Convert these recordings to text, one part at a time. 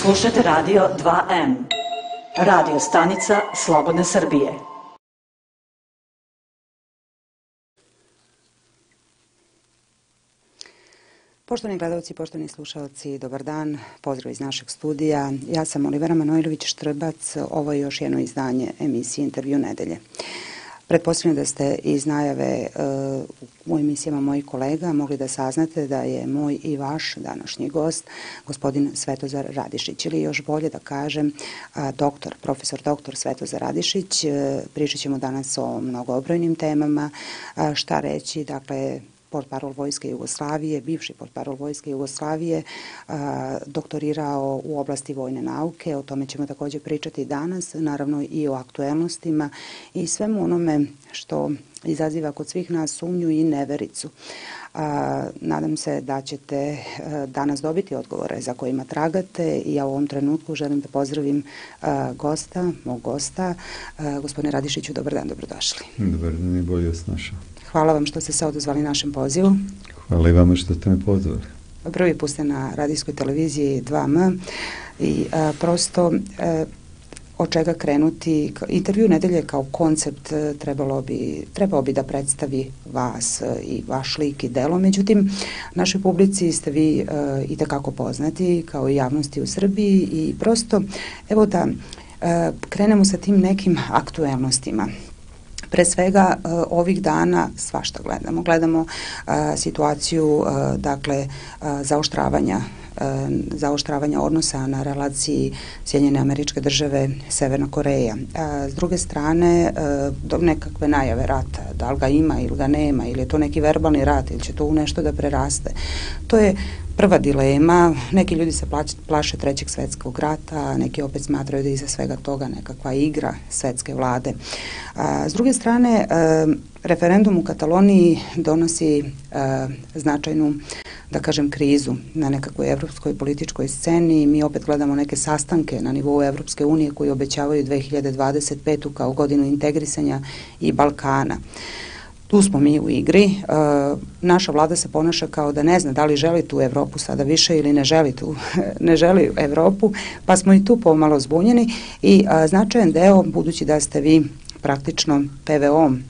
Slušajte Radio 2M, radio stanica Slobodne Srbije. Poštovani gledalci, poštovani slušalci, dobar dan, pozdrav iz našeg studija. Ja sam Olivera Manojlović-Štrbac, ovo je još jedno izdanje emisije Intervju nedelje. Pretpostavljam da ste iz najave u emisijama mojih kolega mogli da saznate da je moj i vaš današnji gost gospodin Svetozar Radišić, ili još bolje da kažem profesor doktor Svetozar Radišić. Pričat ćemo danas o mnogobrojnim temama, šta reći, dakle, portparol Vojske Jugoslavije, bivši portparol Vojske Jugoslavije, doktorirao u oblasti vojne nauke, o tome ćemo također pričati danas, naravno i o aktuelnostima i svemu onome što izaziva kod svih nas sumnju i nevericu. Nadam se da ćete danas dobiti odgovore za kojima tragate i ja u ovom trenutku želim da pozdravim mog gosta. Gospodine Radišiću, dobar dan, dobrodošli. Dobar dan i bolje vas našao. Hvala vam što ste se odazvali našem pozivu. Hvala i vama što ste me pozvali. Prvi put ste na radijskoj televiziji 2M i prosto od čega krenuti. Intervju nedelje kao koncept trebao bi da predstavi vas i vaš lik i delo, međutim našoj publici ste vi itekako poznati kao i javnosti u Srbiji i prosto evo da krenemo sa tim nekim aktuelnostima. Pre svega ovih dana svašta gledamo. Gledamo situaciju zaoštravanja odnosa na relaciji Sjedinjene Američke Države Severna Koreja. S druge strane, nekakve najave rata, da li ga ima ili ga nema, ili je to neki verbalni rat, ili će to u nešto da preraste. To je prva dilema. Neki ljudi se plaše Trećeg svetskog rata, neki opet smatraju da je iza svega toga nekakva igra svetske vlade. S druge strane, referendum u Kataloniji donosi značajnu, da kažem, krizu na nekakvoj evropskoj političkoj sceni. Mi opet gledamo neke sastanke na nivou Evropske unije koji obećavaju 2025. kao godinu integrisanja i Balkana. Tu smo mi u igri. Naša vlada se ponaša kao da ne zna da li želi tu Evropu sada više ili ne želi Evropu, pa smo i tu pomalo zbunjeni i značajan deo, budući da ste vi praktično PVO-om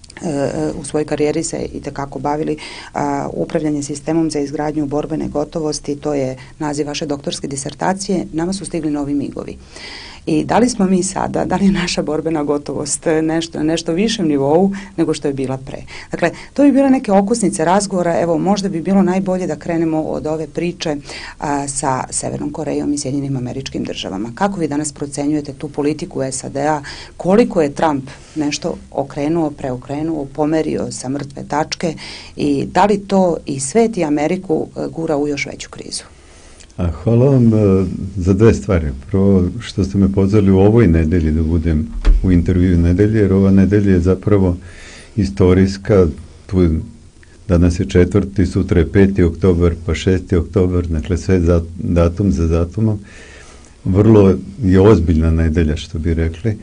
u svojoj karijeri se itekako bavili upravljanje sistemom za izgradnju borbene gotovosti, to je naziv vaše doktorske disertacije, nama su stigli novi migovi. I da li smo mi sada, da li je naša borbena gotovost na nešto višem nivou nego što je bila pre? Dakle, to bi bile neke okusnice razgovora, evo možda bi bilo najbolje da krenemo od ove priče sa Severnom Korejom i Sjedinjenim Američkim Državama. Kako vi danas procenjujete tu politiku SAD-a, koliko je Trump nešto preokrenuo, pomerio sa mrtve tačke i da li to i svet i Ameriku gura u još veću krizu? Hvala vam za dve stvari. Prvo što ste me pozvali u ovoj nedelji da budem u intervju nedelje, jer ova nedelja je zapravo istorijska. Danas je 4. sutra je 5. oktobar, pa 6. oktobar, dakle sve datum za datumom. Vrlo je ozbiljna nedelja, što bi rekli,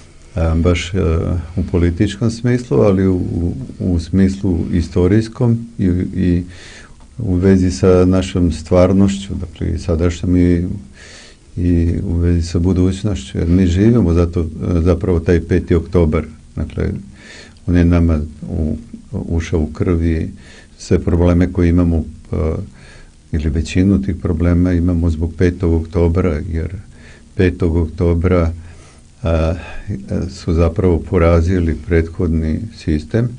baš u političkom smislu, ali u smislu istorijskom i u vezi sa našom stvarnošću, dakle i sadašnjom i u vezi sa budućnošću, jer mi živimo zapravo taj 5. oktobar, dakle on je nama ušao u krv i sve probleme koje imamo ili većinu tih problema imamo zbog 5. oktobra, jer 5. oktobra su zapravo porazili prethodni sistem.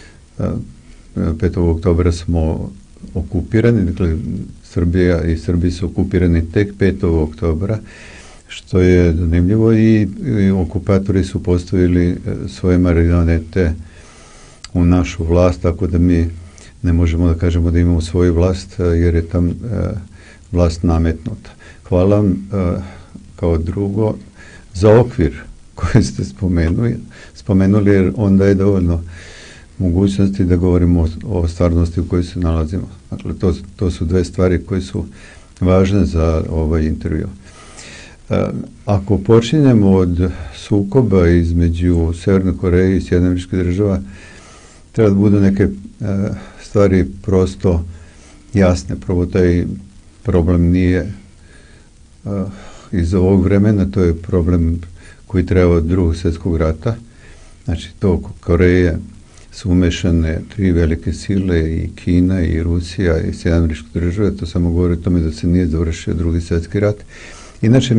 5. oktobra smo okupirani, dakle Srbija i Srbi su okupirani tek 5. oktobra, što je zanimljivo i okupatori su postavili svoje marionete u našu vlast, tako da mi ne možemo da kažemo da imamo svoju vlast, jer je tam vlast nametnuta. Hvala vam kao drugo za okvir koji ste spomenuli, jer onda je dovoljno mogućnosti da govorimo o stvarnosti u kojoj se nalazimo. Dakle, to su dve stvari koje su važne za ovaj intervju. Ako počinjemo od sukoba između Severne Koreje i Sjedinjenih Američkih Država, treba da budu neke stvari prosto jasne. Prvo, taj problem nije iz ovog vremena, to je problem koji treba od Drugog svjetskog rata. Znači, to Koreje su umešane 3 velike sile, i Kina, i Rusija, i Sjedinjene Američke Države, to samo govori o tome da se nije završio Drugi svjetski rat. Inače,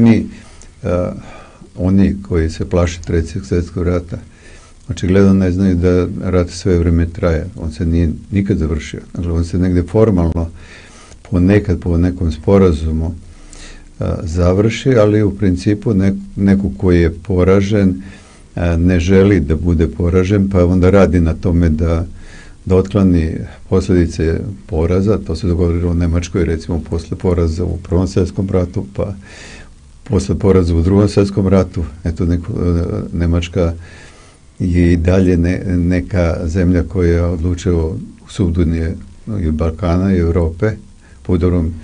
oni koji se plaše Trećeg svjetskog rata, očigledno ne znaju da rat sve vrijeme traje. On se nije nikad završio. Dakle, on se negdje formalno ponekad po nekom sporazumu završi, ali u principu neko koji je poražen ne želi da bude poražen, pa onda radi na tome da otkloni posljedice poraza. To se dogodilo u Njemačkoj, recimo, posle poraza u Prvom svjetskom ratu, pa posle poraza u Drugom svjetskom ratu. Eto, Njemačka je i dalje neka zemlja koja je odlučila u sudbini i Balkana i Europe po dobrom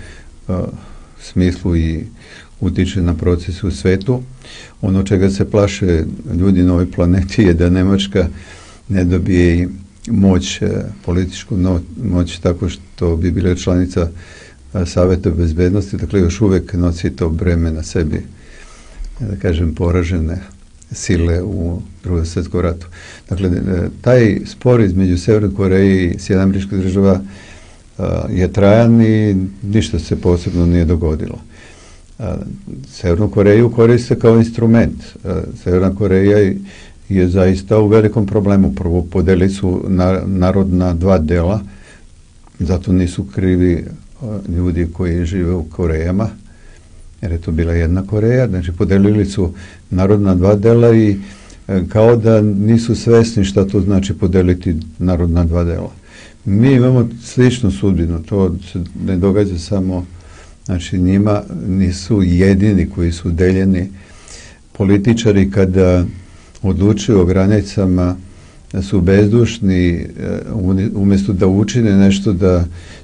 smislu i utiče na proces u svetu. Ono čega se plaše ljudi na ovoj planeti je da Njemačka ne dobije moć, političku moć, tako što bi bila članica Saveta bezbednosti, dakle još uvijek nosi to breme na sebi, da kažem, poražene sile u Drugom svjetskom ratu. Dakle, taj spor između Sjeverne Koreje i Sjedinjenih Američkih Država je trajan i ništa se posebno nije dogodilo. Sjevernu Koreju koriste kao instrument. Sjeverna Koreja je zaista u velikom problemu. Prvo, podelili su narod na 2 dela, zato nisu krivi ljudi koji žive u Korejama, jer je to bila jedna Koreja. Znači, podelili su narod na 2 dela i kao da nisu svesni šta to znači podeliti narod na 2 dela. Mi imamo sličnu sudbinu, to se ne događa samo, znači njima nisu jedini koji su deljeni. Političari kada odlučuju o granicama su bezdušni, umjesto da učine nešto da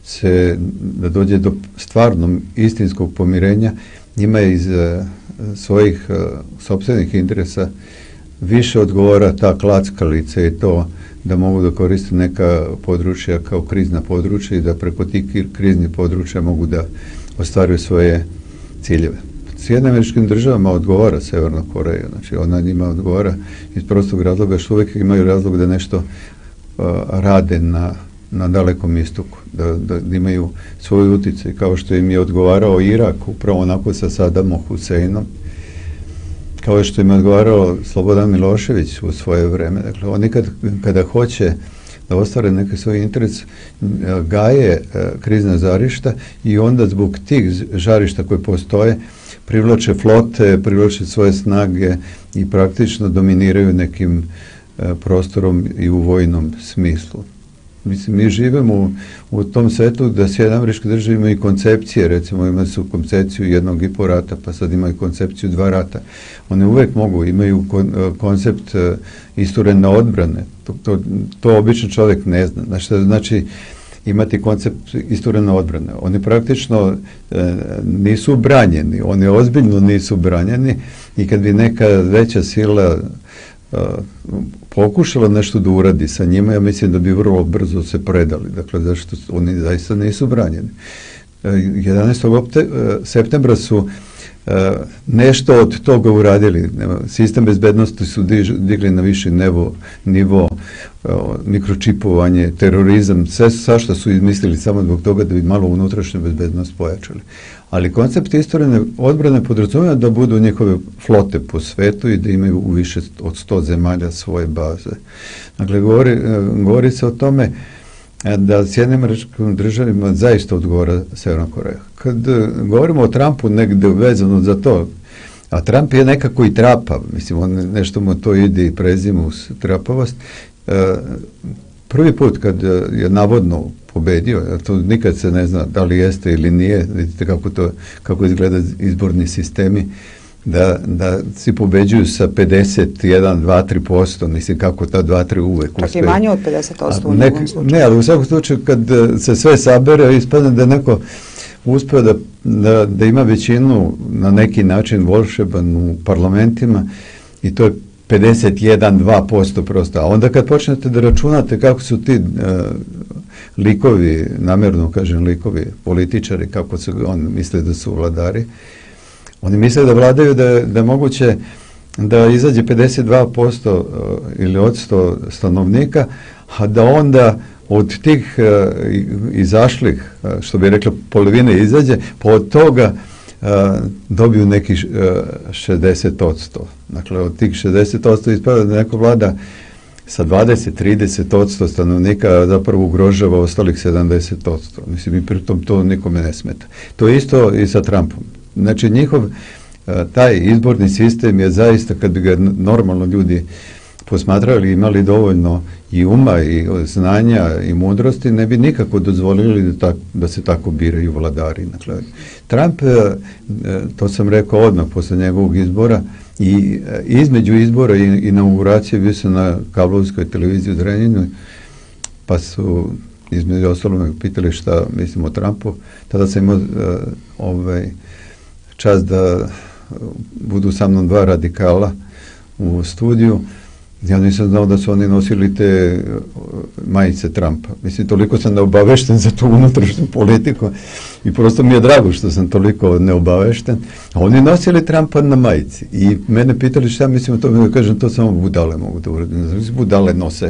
dođe do stvarnog istinskog pomirenja, njima iz svojih sopstvenih interesa više odgovara ta klackalica i to da mogu da koriste neka područja kao krizna područja i da preko tih kriznih područja mogu da ostvaruju svoje ciljeve. Sjedinjenim Američkim Državama odgovara Severna Koreja, znači ona njima odgovara iz prostog razloga što uvijek imaju razlog da nešto rade na dalekom istoku, da imaju svoj utjecaj, kao što im je odgovarao Irak, upravo onako sa Sadamom Huseinom, kao što im je odgovarao Slobodan Milošević u svoje vreme. Dakle, oni kada hoće da ostvare neki svoj interes, gaje krizna žarišta i onda zbog tih žarišta koje postoje privlače flote, privlače svoje snage i praktično dominiraju nekim prostorom i u vojnom smislu. Mislim, mi živimo u tom svetu da Sjedinjene Američke Države imaju koncepcije, recimo imaju su koncepciju 1,5 rata, pa sad imaju koncepciju 2 rata. One uvijek imaju koncept isturene odbrane. To obično čovjek ne zna. Znači, što znači imati koncept isturene odbrane. Oni praktično nisu branjeni, oni ozbiljno nisu branjeni i kad bi neka veća sila pokušala nešto da uradi sa njima, ja mislim da bi vrlo brzo se predali. Dakle, zašto oni zaista nisu branjeni. 11. septembra su nešto od toga uradili. Sistem bezbednosti su digli na viši nivo, mikročipovanje, terorizam, sve što su izmislili samo zbog toga da bi malo unutrašnju bezbednost pojačali. Ali koncept isturene odbrane podrazumijeva da budu njihove flote po svetu i da imaju u više od 100 zemalja svoje baze. Dakle, govori se o tome da Sjedinjenim Američkim Državama zaista odgovara Severna Koreja. Kad govorimo o Trumpu negde vezano za to, a Trump je nekako i trapav, mislim, on nešto mu to ide i prezimu uz trapavost. Prvi put kad je navodno pobedio, to nikad se ne zna da li jeste ili nije, vidite kako izgleda izborni sistemi, da si pobeđuju sa 51, 2, 3%, mislim kako ta 2, 3 uvek uspe. Čak i manje od 50% u nekom slučaju. Ne, ali u svakom slučaju kad se sve sabere, ispadne da neko uspeo da ima većinu na neki način volšeban u parlamentima i to je 51, 2% prosto. A onda kad počnete da računate kako su ti likovi, namjerno kažem likovi, političari, kako se on misle da su vladari, Oni misle da vladaju, da je moguće da izađe 52% ili od 100 stanovnika, a da onda od tih izašlih, što bi rekla polovine izađe, pa od toga dobiju neki 60%. Dakle, od tih 60% ispada da neko vlada sa 20-30% stanovnika zapravo ugrožava ostalih 70%. Mislim, i pritom to nikome ne smeta. To je isto i sa Trumpom. Znači, njihov taj izborni sistem je zaista, kad bi ga normalno ljudi posmatrali, imali dovoljno i uma i znanja i mudrosti, ne bi nikako dozvolili da se tako biraju vladari. Dakle, Trump, to sam rekao odmah posle njegovog izbora, i između izbora i inauguracije bio sam na kablovskoj televiziji u Zrenjaninu, pa su između ostalog me pitali šta mislim o Trumpu. Tada sam imao čast da budu sa mnom dva radikala u studiju. Ja nisam znao da su oni nosili te majice Trumpa. Mislim, toliko sam neobavešten za tu unutrašnju politiku i prosto mi je drago što sam toliko neobavešten. A oni nosili Trumpa na majici i mene pitali šta mislim o tome, da kažem, to samo budale mogu da uradim. Budale nose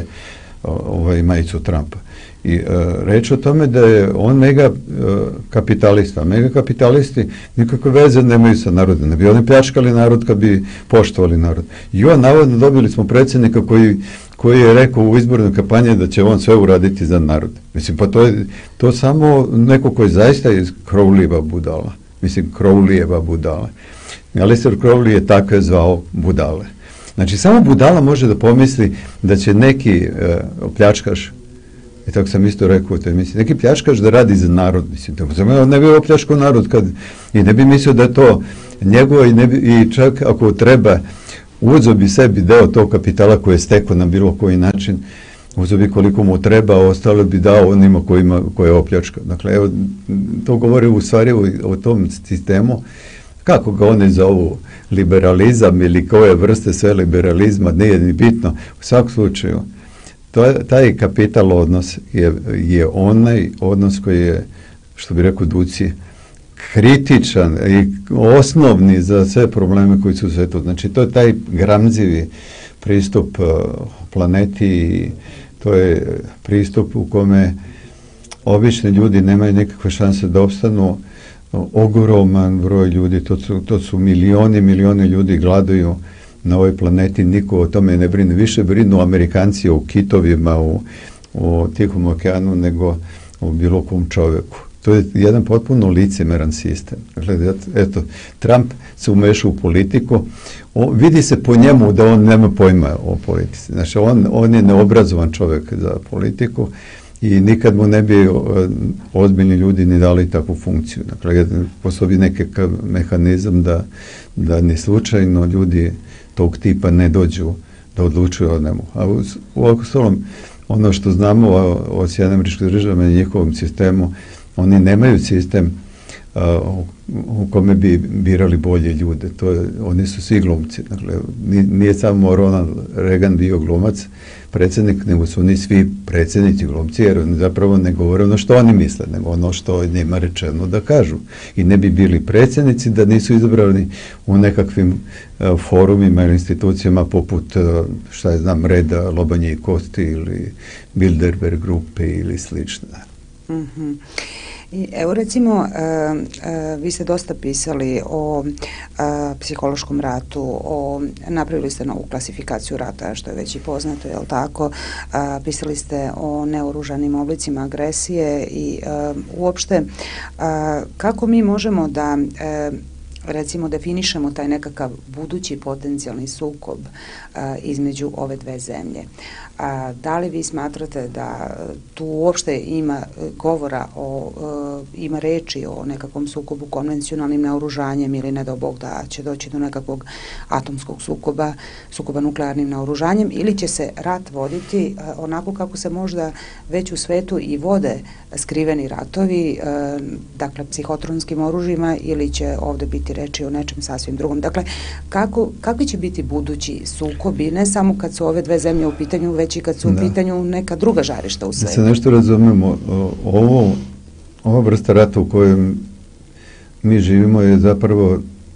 majicu Trumpa. I reč o tome da je on mega kapitalista. Mega kapitalisti nikakve veze nemaju sa narodom. Ne bi oni pljačkali narod kad bi poštovali narod. I on, navodno, dobili smo predsjednika koji je rekao u izbornoj kampanji da će on sve uraditi za narod. Mislim, pa to samo neko koji zaista je Crowleyeva budala. Mislim, Crowleyeva budala. Aleister Crowley je takve zvao budale. Znači, samo budala može da pomisli da će neki pljačkaš, i tako sam isto rekao u toj emisiji, neki pljačkaš da radi za narod, mislim, on ne bi opljačkao narod i ne bi mislio da je to njegovo i čak ako treba uzeo bi sebi deo tog kapitala koji je stekao na bilo koji način, uzeo bi koliko mu treba, a ostalo bi dao onima koje je opljačkao. Dakle, evo, to govori u stvari o tom sistemu, kako ga oni zovu, liberalizam ili koje vrste sve liberalizma, nije ni bitno, u svakom slučaju. Taj kapital odnos je onaj odnos koji je, što bi rekao Duci, kritičan i osnovni za sve probleme koji su u svetu. Znači, to je taj gramzivi pristup planeti i to je pristup u kome obični ljudi nemaju nikakve šanse da opstanu. Ogroman broj ljudi, to su milioni ljudi gladuju na ovoj planeti, niko o tome ne brine. Više brinu Amerikanci o kitovima u Tihom okeanu nego o bilo kom čoveku. To je jedan potpuno licemeran sistem. Dakle, eto, Trump se umešao u politiku, vidi se po njemu da on nema pojma o politici. Znači, on je neobrazovan čovek za politiku i nikad mu ne bi ozbiljni ljudi ni dali takvu funkciju. Dakle, postoji neki mehanizam da ni slučajno ljudi tog tipa ne dođu da odlučuju o njemu. A u ostalom, ono što znamo o Sjedinjenim Američkim Državama i njihovom sistemu, oni nemaju sistem u kome bi birali bolje ljude. Oni su svi glumci. Dakle, nije samo Ronald Reagan bio glumac, predsjednik, nego su oni svi predsjednici glumci, jer oni zapravo ne govore ono što oni misle, nego ono što je njima rečeno da kažu. I ne bi bili predsjednici da nisu izabrani u nekakvim forumima ili institucijama poput, šta je znam, Reda, Lobanje i Kosti ili Bilderberg grupe ili slično. Mhm. Evo recimo, vi ste dosta pisali o psihološkom ratu, napravili ste novu klasifikaciju rata, što je već i poznato, je li tako? Pisali ste o neoružanim oblicima agresije i uopšte kako mi možemo da recimo definišemo taj nekakav budući potencijalni sukob između ove dve zemlje. Da li vi smatrate da tu uopšte ima govora ima reči o nekakvom sukobu konvencionalnim naoružanjem ili ne do Bog da će doći do nekakvog atomskog sukoba nuklearnim naoružanjem, ili će se rat voditi onako kako se možda već u svetu i vode skriveni ratovi, dakle psihotronskim oružjima, ili će ovde biti reči o nečem sasvim drugom. Dakle, kakvi će biti budući sukobi, ne samo kad su ove dve zemlje u pitanju, već i kad su u pitanju neka druga žarišta u svetu? Da se nešto razumemo, ova vrsta rata u kojem mi živimo je zapravo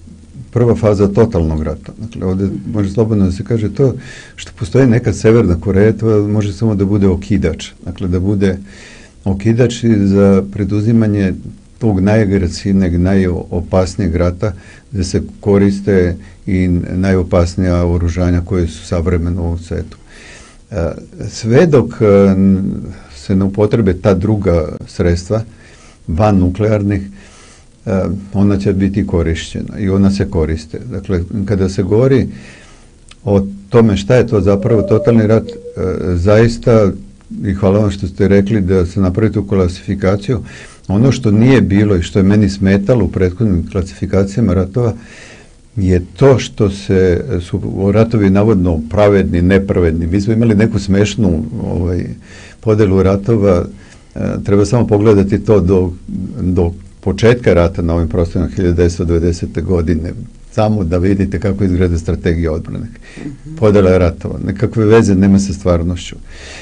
prva faza totalnog rata. Dakle, ovdje može slobodno da se kaže to što postoji neka Severna Koreja, to može samo da bude okidač. Dakle, da bude okidač za preduzimanje tog najagresivnijeg, najopasnijeg rata, gdje se koriste i najopasnija oružanja koje su savremeno u ovom svetu. Sve dok se ne upotrebe ta druga sredstva, van nuklearnih, ona će biti korišćena i ona se koriste. Dakle, kada se govori o tome šta je to zapravo totalni rat, zaista, i hvala vam što ste rekli da se napravi tu klasifikaciju, ono što nije bilo i što je meni smetalo u prethodnim klasifikacijama ratova je to što su ratovi navodno pravedni, nepravedni. Mi smo imali neku smešnu podelu ratova, treba samo pogledati to do početka rata na ovim prostorima 1990. godine, samo da vidite kako izgleda strategija odbrane. Podela ratova, nekakve veze nema sa stvarnošću.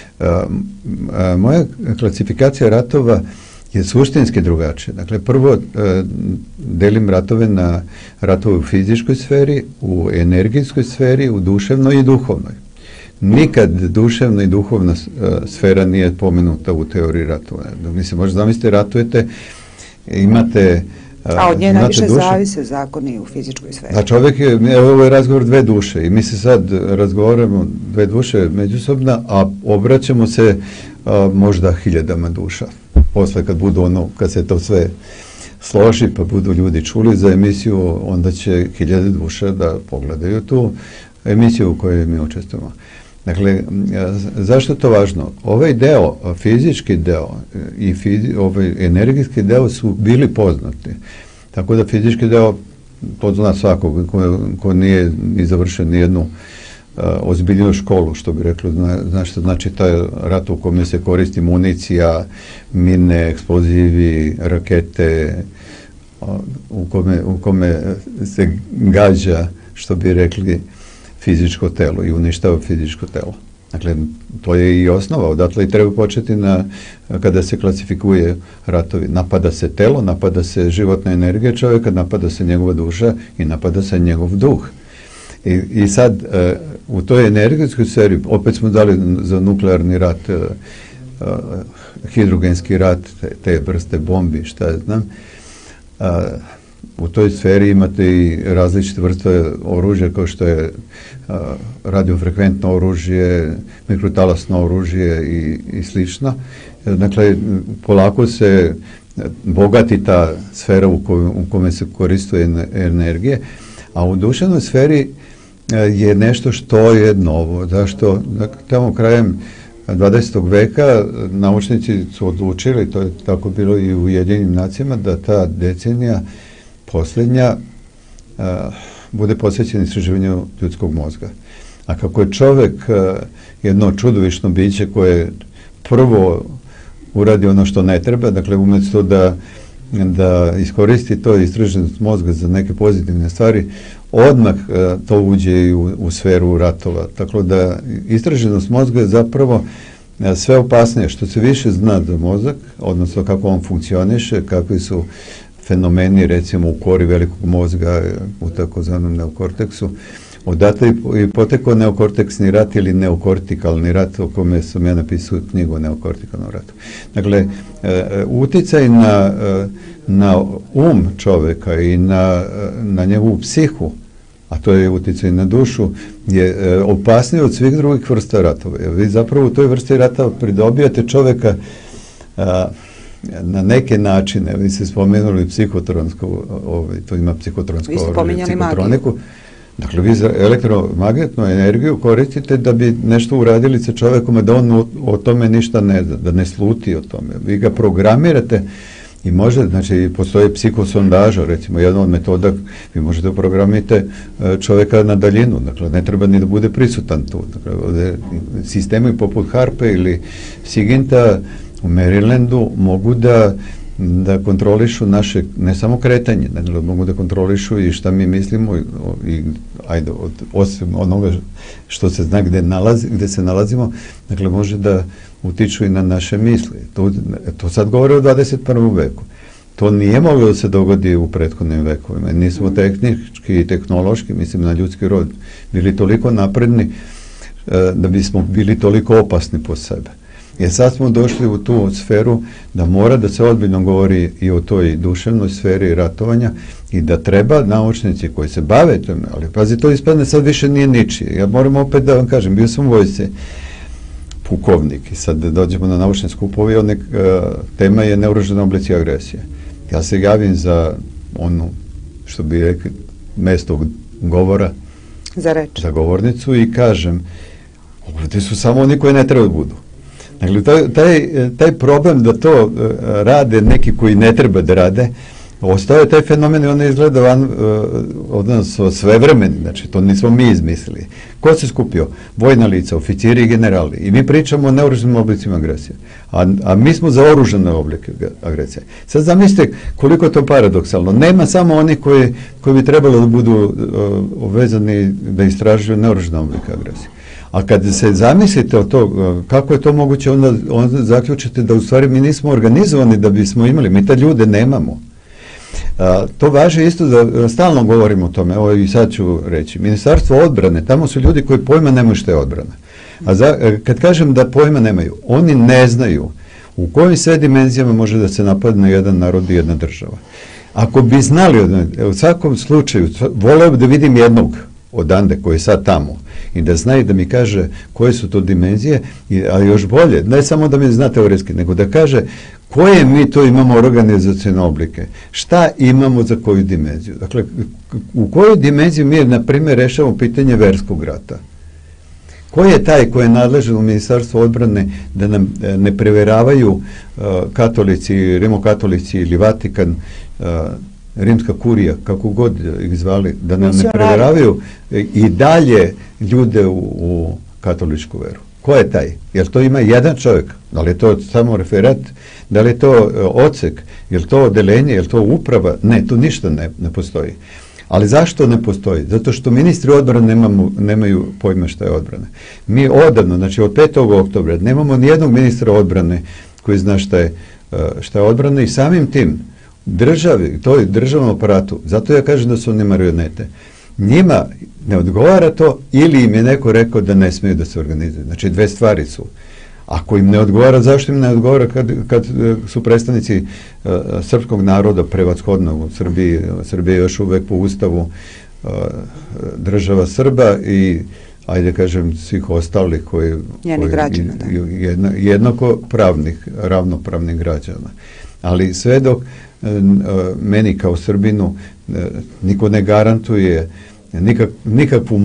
Moja klasifikacija ratova je suštinski drugačija. Dakle, prvo delim ratove na ratove u fizičkoj sferi, u energijskoj sferi, u duševnoj i duhovnoj. Nikad duševna i duhovna sfera nije pomenuta u teoriji ratova. Mislim, možda zamislite, ratujete, imate a od nje najviše zavise zakoni u fizičkoj sferi. A čovjek je, ovo je razgovor dve duše i mi se sad razgovaramo dve duše međusobno, a obraćamo se možda hiljadama duša. Posle kad se to sve složi pa budu ljudi čuli za emisiju, onda će hiljade duša da pogledaju tu emisiju u kojoj mi učestvujemo. Dakle, zašto je to važno? Ovaj deo, fizički deo i ovaj energijski deo su bili poznati. Tako da fizički deo, to zna svakog ko nije ni završio nijednu ozbiljnu školu, što bi rekli, zna što znači taj rat u kome se koristi municija, mine, eksplozivi, rakete, u kome se gađa, što bi rekli, fizičko telo i uništava fizičko telo. Dakle, to je i osnova, odatle i treba početi kada se klasifikuje ratovi. Napada se telo, napada se životna energija čovjeka, napada se njegova duša i napada se njegov duh. I sad, u toj energijskoj sferi, opet smo dali za nuklearni rat, hidrogenski rat, te vrste bombi, šta ja znam, u toj sferi imate i različite vrste oružja kao što je radiofrekventno oružje, mikrotalasno oružje i slično. Dakle, polako se bogati ta sfera u kome se koriste energije, a u duševnoj sferi je nešto što je novo. Zašto? Tamo krajem 20. veka naučnici su odlučili, to je tako bilo i u Ujedinjenim nacijama, da ta decenija posljednja bude posvećena istraživanju ljudskog mozga. A kako je čovjek jedno čudovišno biće koje prvo uradi ono što ne treba, dakle umjesto da iskoristi to istraženost mozga za neke pozitivne stvari, odmah to uđe i u sferu ratova. Tako da istraženost mozga je zapravo sve opasnije. Što se više zna za mozak, odnosno kako on funkcioniše, kakvi su fenomeni, recimo u kori velikog mozga, u takozvanom neokorteksu, odatle i potekao neokorteksni rat ili neokortikalni rat, o kome sam ja napisao knjigu o neokortikalnom ratu. Dakle, uticaj na čovjeka i na njegovu psihu, a to je uticaj na dušu, je opasniji od svih drugih vrsta ratova. Vi zapravo u toj vrsti rata pridobijate čovjeka na neke načine. Vi ste spomenuli psihotronsku, to ima psihotronsku psihotroniku. Dakle, vi za elektromagnetnu energiju koristite da bi nešto uradili sa čovjekom, da on o tome ništa ne zna, da ne sluti o tome. Vi ga programirate i znači, postoji psihosondaža, recimo, jedna od metoda, vi možete programirati čovjeka na daljinu, dakle, ne treba ni da bude prisutan tu. Dakle, sistemi poput Harpe ili Siginta u Marylandu mogu da kontrolišu naše, ne samo kretanje, nego mogu da kontrolišu i šta mi mislimo i osim onoga što se zna gde se nalazimo, dakle može da utiču i na naše misli. To sad govore o 21. veku. To nije moglo da se dogodi u prethodnim vekovima. Nismo tehnički i tehnološki, mislim na ljudski rod, bili toliko napredni da bismo bili toliko opasni po sebe. Jer sad smo došli u tu sferu da mora da se ozbiljno govori i o toj duševnoj sferi ratovanja i da treba naučnici koji se bave tome, ali pazi, to ispadne sad više nije ničije. Ja moram opet da vam kažem, bio sam u vojsci pukovnik i sad dođemo na naučne skupove, tema je neoružani oblici agresije. Ja se javim za ono, što bi rekli, mesto govora, za govornicu i kažem, ovdje su samo oni koji ne treba budu. Dakle, taj problem da to rade neki koji ne treba da rade, ostao je taj fenomen i on izgleda odnosno svevremeni, znači to nismo mi izmislili. Ko se skupio? Vojna lica, oficiri i generali. I mi pričamo o neoružanim oblicima agresije. A mi smo za oružane oblike agresije. Sad zamislite koliko je to paradoksalno. Nema samo oni koji bi trebalo da budu vezani da istražuju neoružane oblike agresije. A kad se zamislite o to, kako je to moguće, onda zaključite da u stvari mi nismo organizovani da bismo imali, mi te ljude nemamo. To važi isto da stalno govorimo o tome, evo i sad ću reći, Ministarstvo odbrane, tamo su ljudi koji pojma nemaju što je odbrana. Kad kažem da pojma nemaju, oni ne znaju u kojim sve dimenzijama može da se napadne jedan narod i jedna država. Ako bi znali, u svakom slučaju, voleo bi da vidim jednog odande koji je sad tamo i da zna i da mi kaže koje su to dimenzije, a još bolje, ne samo da mi zna teoretski, nego da kaže koje mi to imamo organizacijne oblike, šta imamo za koju dimenziju. Dakle, u koju dimenziju mi, na primjer, rešavamo pitanje verskog rata. Ko je taj koji je nadležan u Ministarstvu odbrane da nam ne preveravaju katolici, rimokatolici ili Vatikan, rimska kurija, kako god ih zvali, da nam ne preveravaju i dalje ljude u katoličku veru. Ko je taj? Jer to ima jedan čovjek. Da li je to samo referat? Da li je to odsek? Je li to odelenje? Je li to uprava? Ne, to ništa ne postoji. Ali zašto ne postoji? Zato što ministri odbrane nemaju pojma šta je odbrana. Mi odavno, znači od 5. oktobra, nemamo nijednog ministra odbrane koji zna šta je odbrana i samim tim državi, to je državnom aparatu, zato ja kažem da su oni marionete. Njima ne odgovara to ili im je neko rekao da ne smiju da se organizuju. Znači dve stvari su. Ako im ne odgovara, zašto im ne odgovara kad su predstavnici srpskog naroda prevashodno u Srbiji, Srbija je još uvek po ustavu država Srba i ajde kažem svih ostalih koji jednako pravnih, ravnopravnih građana. Ali sve dok meni kao Srbinu niko ne garantuje nikakvu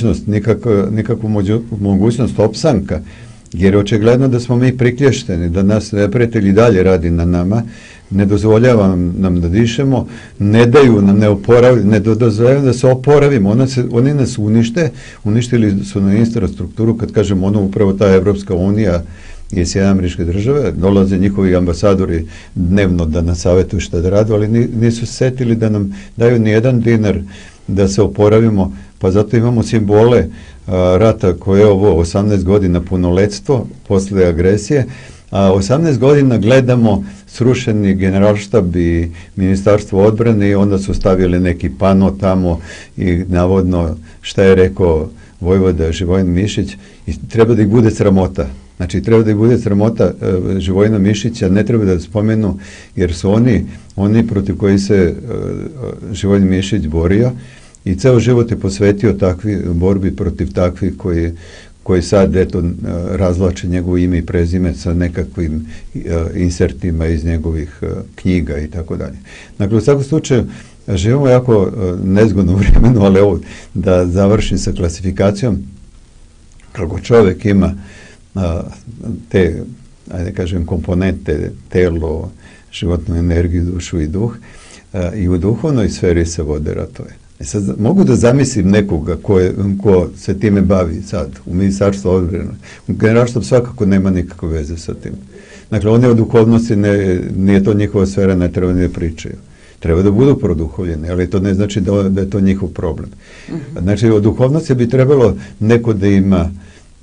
mogućnost opstanka, jer očigledno da smo mi priklješćeni, da nas neprijatelji dalje radi na nama, ne dozvoljava nam da dišemo, ne daju nam, ne dozvoljavaju da se oporavimo, oni nas uništili su na infrastrukturu, kad kažem ono upravo ta Evropska unija i Sjedinjene Američke Države, dolaze njihovi ambasadori dnevno da nas savjetuju šta da radu, ali nisu setili da nam daju ni jedan dinar da se oporavimo, pa zato imamo simbole rata koje je ovo 18 godina punoletstvo posle agresije, a 18 godina gledamo srušeni generalštab i Ministarstvo odbrane i onda su stavili neki pano tamo i navodno šta je rekao vojvoda Živojin Mišić i treba da ih bude sramota. Znači, treba da ih bude sramota Živojina Mišića, ne treba da spomenu, jer su oni protiv koji se Živojin Mišić borio i ceo život je posvetio borbi protiv takvih koji sad, eto, razvlače njegovo ime i prezime sa nekakvim insertima iz njegovih knjiga i tako dalje. Dakle, u svakom slučaju, živimo jako nezgodno vremenu, ali evo, da završim sa klasifikacijom, kako čovjek ima te, ajde kažem, komponente, telo, životnu energiju, dušu i duh, i u duhovnoj sferi se vode ratove. Sad, mogu da zamislim nekoga ko se time bavi sad, u Ministarstvu odbrane. Generalštab svakako nema nikakve veze sa tim. Dakle, oni o duhovnosti, nije to njihova sfera, ne treba ni da pričaju. Treba da budu produhovljeni, ali to ne znači da je to njihov problem. Znači, o duhovnosti bi trebalo neko da ima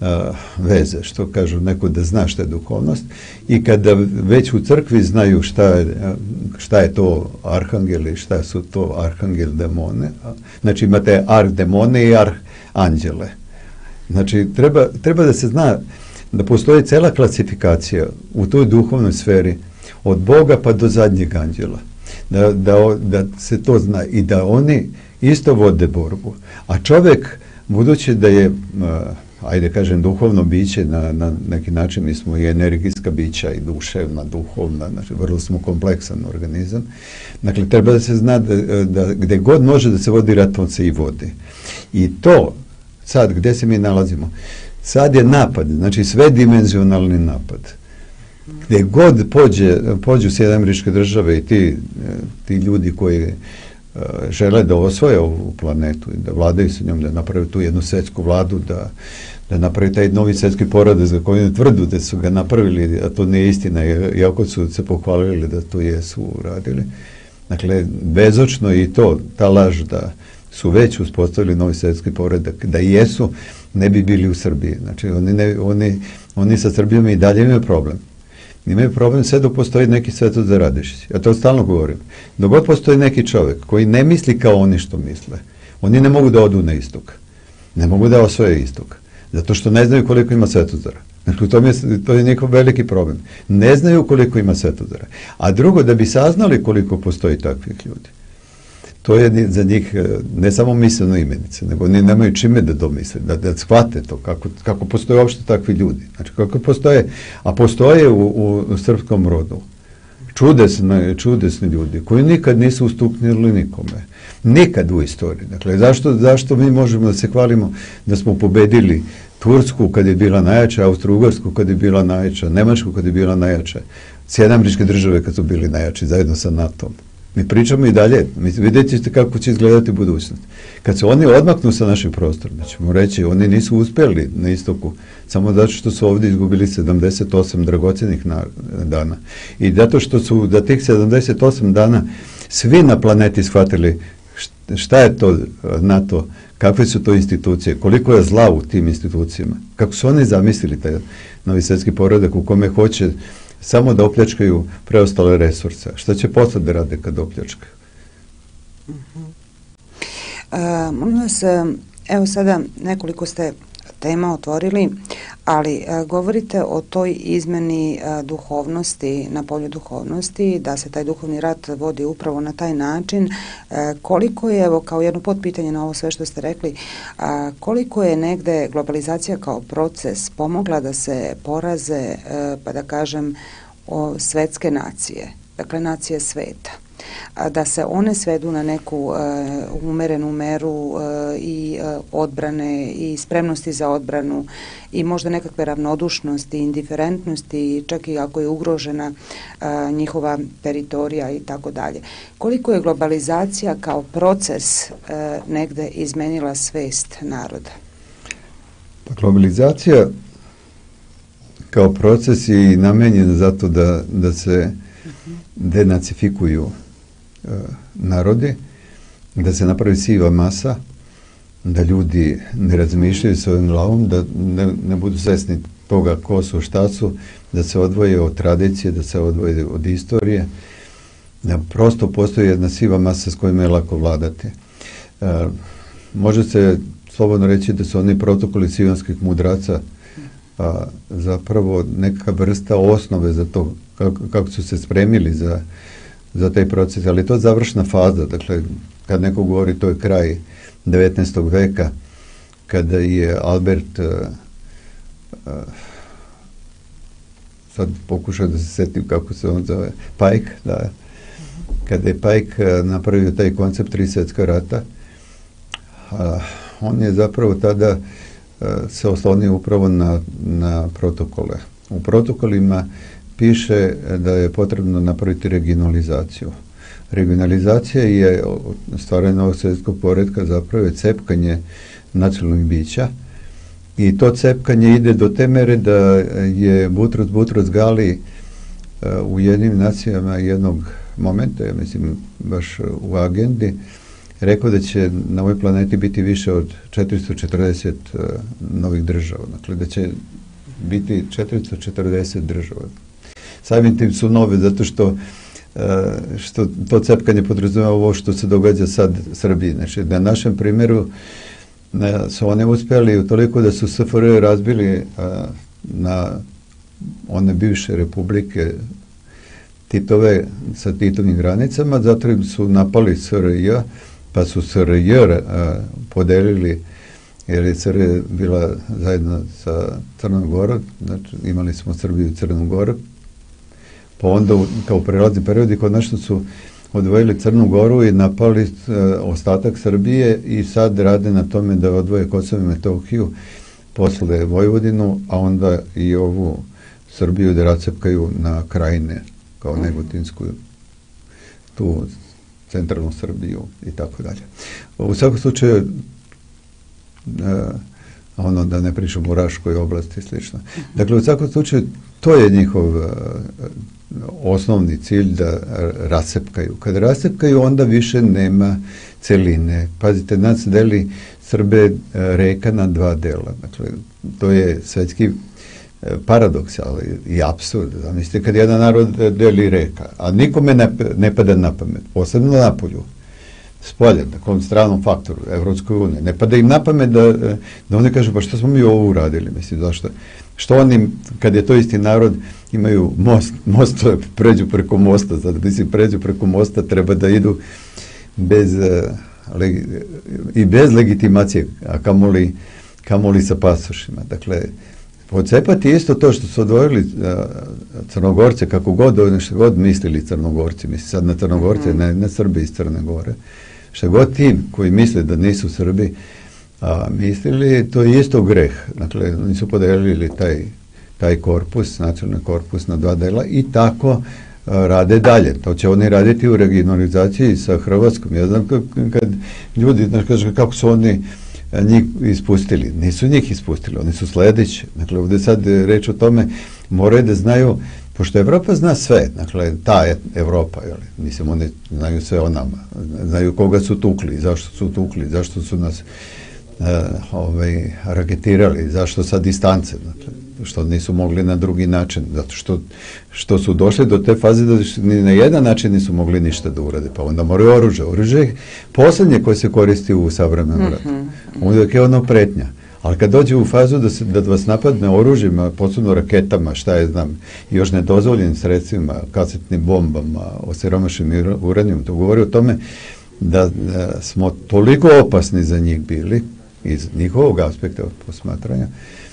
veze, što kažu neko da zna šta je duhovnost, i kada već u crkvi znaju šta je to arhangel i šta su to arhangel demone, znači imate arhdemone i arhanđele. Znači treba da se zna da postoji cela klasifikacija u toj duhovnoj sferi od Boga pa do zadnjeg anđela, da se to zna i da oni isto vode borbu, a čovjek, budući da je ajde kažem duhovno biće, na neki način mi smo i energijska bića i duševna, duhovna, znači vrlo smo kompleksan organizam. Dakle, treba da se zna da gde god može da se vodi rat, on se i vodi. I to, sad, gde se mi nalazimo? Sad je napad, znači svedimenzionalni napad. Gde god pođu Sjedinjene Američke Države i ti ljudi koji žele da osvoje ovu planetu i da vladaju sa njom, da naprave tu jednu svetsku vladu, da napravi taj novi svetski poredak za koji ne tvrdu da su ga napravili, a to nije istina, iako su se pohvalili da to jesu uradili. Dakle, bezočno i to, ta laž da su već uspostavili novi svetski poredak, da jesu, ne bi bili u Srbiji. Znači, oni sa Srbijom i dalje imaju problem. Imaju problem sve dok postoji neki Svetozar Radešić. Ja to stalno govorim. Dok god postoji neki čovjek koji ne misli kao oni što misle, oni ne mogu da odu na istok. Ne mogu da osvoje istok. Zato što ne znaju koliko ima Svetozara. Dakle, to je njihov veliki problem. Ne znaju koliko ima Svetozara. A drugo, da bi saznali koliko postoji takvih ljudi. To je za njih ne samo misleno imenice, nego oni nemaju čime da domisle, da shvate to, kako postoje uopšte takvi ljudi. Znači, kako postoje, a postoje u srpskom rodu čudesni ljudi koji nikad nisu ustuknili nikome. Nikad u istoriji. Dakle, zašto mi možemo da se hvalimo da smo pobedili Tursku kad je bila najjača, Austro-Ugarsku kad je bila najjača, Nemačku kad je bila najjača, Sjedinjene Američke Države kad su bili najjači zajedno sa NATO-om. Mi pričamo i dalje, vidjet ćete kako će izgledati budućnost. Kad se oni odmaknu sa naših prostora, da ćemo reći, oni nisu uspjeli na istoku, samo zato što su ovdje izgubili 78 dragocenih dana. I zato što su da tih 78 dana svi na planeti shvatili šta je to NATO, kakve su to institucije, koliko je zla u tim institucijama, kako su oni zamislili taj novi svjetski poredak u kome hoće samo da opljačkaju preostale resurse. Šta će posle da rade kad opljačkaju? Molim vas, evo sada nekoliko ste tema otvorili, ali govorite o toj izmeni duhovnosti, na polju duhovnosti, da se taj duhovni rat vodi upravo na taj način. Koliko je, evo kao jedno potpitanje na ovo sve što ste rekli, koliko je negde globalizacija kao proces pomogla da se poraze, pa da kažem, svetske nacije, dakle nacije sveta, da se one svedu na neku umerenu meru i odbrane i spremnosti za odbranu i možda nekakve ravnodušnosti, indiferentnosti, čak i ako je ugrožena njihova teritorija i tako dalje. Koliko je globalizacija kao proces negde izmenila svest naroda? Pa globalizacija kao proces je namenjen zato da se denacifikuju narodi, da se napravi siva masa, da ljudi ne razmišljaju svojim glavom, da ne budu svesni toga ko su, šta su, da se odvoje od tradicije, da se odvoje od istorije, da prosto postoji jedna siva masa s kojima je lako vladati. Može se slobodno reći da su oni protokoli sionskih mudraca zapravo neka vrsta osnove za to kako su se spremili za taj proces, ali to je završna faza. Dakle, kad neko govori to je kraj 19. veka, kada je Albert sad pokušao da se setim kako se on zove, Pike, da, kada je Pike napravio taj koncept 3 svjetska rata, on je zapravo tada se oslonio upravo na protokole. U protokolima piše da je potrebno napraviti regionalizaciju. Regionalizacija je stvaranje novog svjetskog poretka, zapravo je cepkanje nacionalnih bića i to cepkanje ide do te mere da je Butros Gali u jednim nacijama jednog momenta, ja mislim baš u agendi, rekao da će na ovoj planeti biti više od 440 novih država. Dakle, da će biti 440 država. Samim tim su nove zato što to cepkanje podrazumeva ovo što se događa sad Srbiji. Znači, na našem primjeru su one uspjeli toliko da su SFRJ razbili na one bivše republike Titove sa Titovim granicama, zato su napali SRJ, pa su SRJ podelili, jer je SRJ bila zajedno sa Crnom Gorom, znači imali smo Srbiju i Crnu Goru, pa onda kao prelazni period i konačno su odvojili Crnu Goru i napali ostatak Srbije i sad rade na tome da odvoje Kosovo i Metohiju, posle Vojvodinu, a onda i ovu Srbiju da racepkaju na Krajine, kao Negotinsku, tu centralnu Srbiju i tako dalje. U svakom slučaju, ono da ne pričamo o Raškoj oblasti i slično. Dakle, u svakom slučaju, to je njihov osnovni cilj da rasepkaju. Kad rasepkaju, onda više nema celine. Pazite, nas deli Srbe reka na dva dela. Dakle, to je svetski paradoks, ali i apsurd. Zamislite, kad jedan narod deli reka, a nikome ne pada na pamet, posebno napolju, spolje, takvom stranom faktoru, Evropskoj uniji, ne pada im na pamet da oni kažu, pa što smo mi ovo uradili, mislim, zašto? Što oni, kad je to isti narod, imaju most pređu preko mosta, sad, mislim, pređu preko mosta, treba da idu bez legitimacije, a kamoli sa pasošima. Dakle, odcepati isto to što su odvojili Crnogorce, kako god, što god mislili Crnogorci, misli sad na Crnogorce, ne Srbi iz Crne Gore, što god tim koji misle da nisu Srbi mislili, to je isto greh. Dakle, oni su podelili taj korpus, nacionalni korpus na dva dela i tako rade dalje. To će oni raditi u regionalizaciji sa Hrvatskom. Ja znam kad ljudi, znači, kažu kako su oni njih ispustili. Nisu njih ispustili, oni su sledeći. Dakle, ovdje sad reč o tome, moraju da znaju, pošto Evropa zna sve, dakle, ta Evropa, mislim, oni znaju sve o nama, znaju koga su tukli, zašto su tukli, zašto su nas raketirali, zašto sa distance, dakle, što nisu mogli na drugi način, zato što su došli do te faze da ni na jedan način nisu mogli ništa da urade, pa onda moraju oružje. Oružje je posljednje koje se koristi u savremenom ratu. Uvijek je ono pretnja. Ali kad dođe u fazu da vas napadne oružjima, posebno raketama, šta je znam, i još nedozvoljenim sredstvima, kasetnim bombama, osiromašenim uranijom, to govori o tome da smo toliko opasni za njih bili, iz njihovog aspekta posmatranja,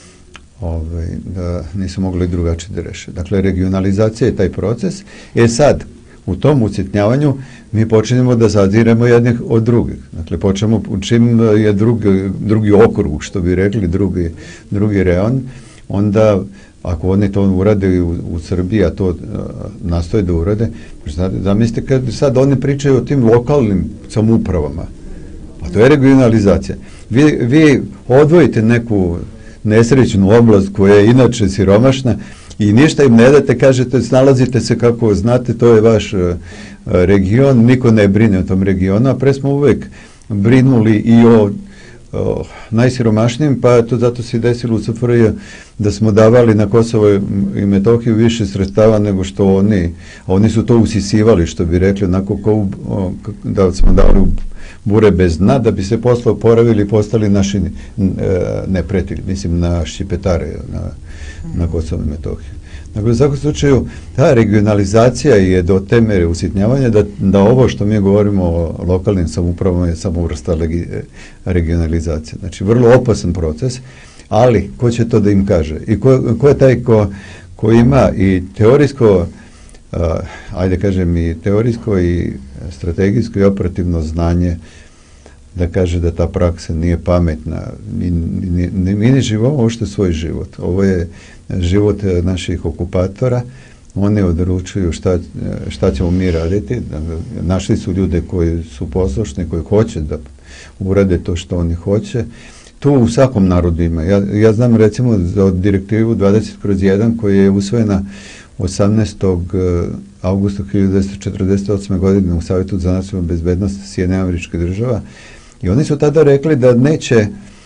da nisu mogli drugačije da reše. Dakle, regionalizacija je taj proces. Sad, u tom usitnjavanju mi počinjemo da zaziremo jednih od drugih. Dakle, počnemo, čim je drugi okrug, što bi rekli, drugi reon, onda, ako oni to urade u Srbiji, a to nastoje da urade, zamislite kad sad oni pričaju o tim lokalnim samoupravama, a to je regionalizacija. Vi odvojite neku nesrećnu oblast koja je inače siromašna i ništa im ne date, kažete, snalazite se kako znate, to je vaš region, niko ne brine o tom regionu, a pre smo uvek brinuli i o najsiromašnijim, pa zato se desilo u SFRJ da smo davali na Kosovo i Metohiju više sredstava nego što oni su to usisivali, što bi rekli, onako da smo dali bure bez dna, da bi se posle oporavili i postali naši neprijatelji, mislim na šipetare na Kosovo i Metohiju. Dakle, u svakom slučaju, ta regionalizacija je do te mere usitnjavanja da ovo što mi govorimo o lokalnim samoupravama je samo vrsta regionalizacije. Znači, vrlo opasan proces, ali ko će to da im kaže? I ko je taj ko ima i teorijsko, ajde kažem, i teorijsko i strategijsko i operativno znanje da kaže da ta praksa nije pametna. Mi ne živimo uopšte svoj život. Ovo je život naših okupatora. Oni odlučuju šta ćemo mi raditi. Našli su ljude koji su poslušni, koji hoće da urade to što oni hoće. Tu u svakom narodu ima. Ja znam recimo za direktivu 20/1 koja je usvojena 18. avgustu 1948. godine u Savjetu za nacionalnu bezbednost Sjedinjenih Američkih Država i oni su tada rekli da neće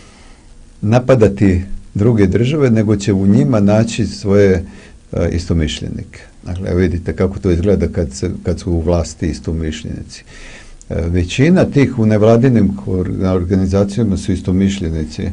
napadati druge države, nego će u njima naći svoje istomišljenike. Dakle, evo vidite kako to izgleda kad su u vlasti istomišljenici. Većina tih u nevladinim organizacijama su istomišljenici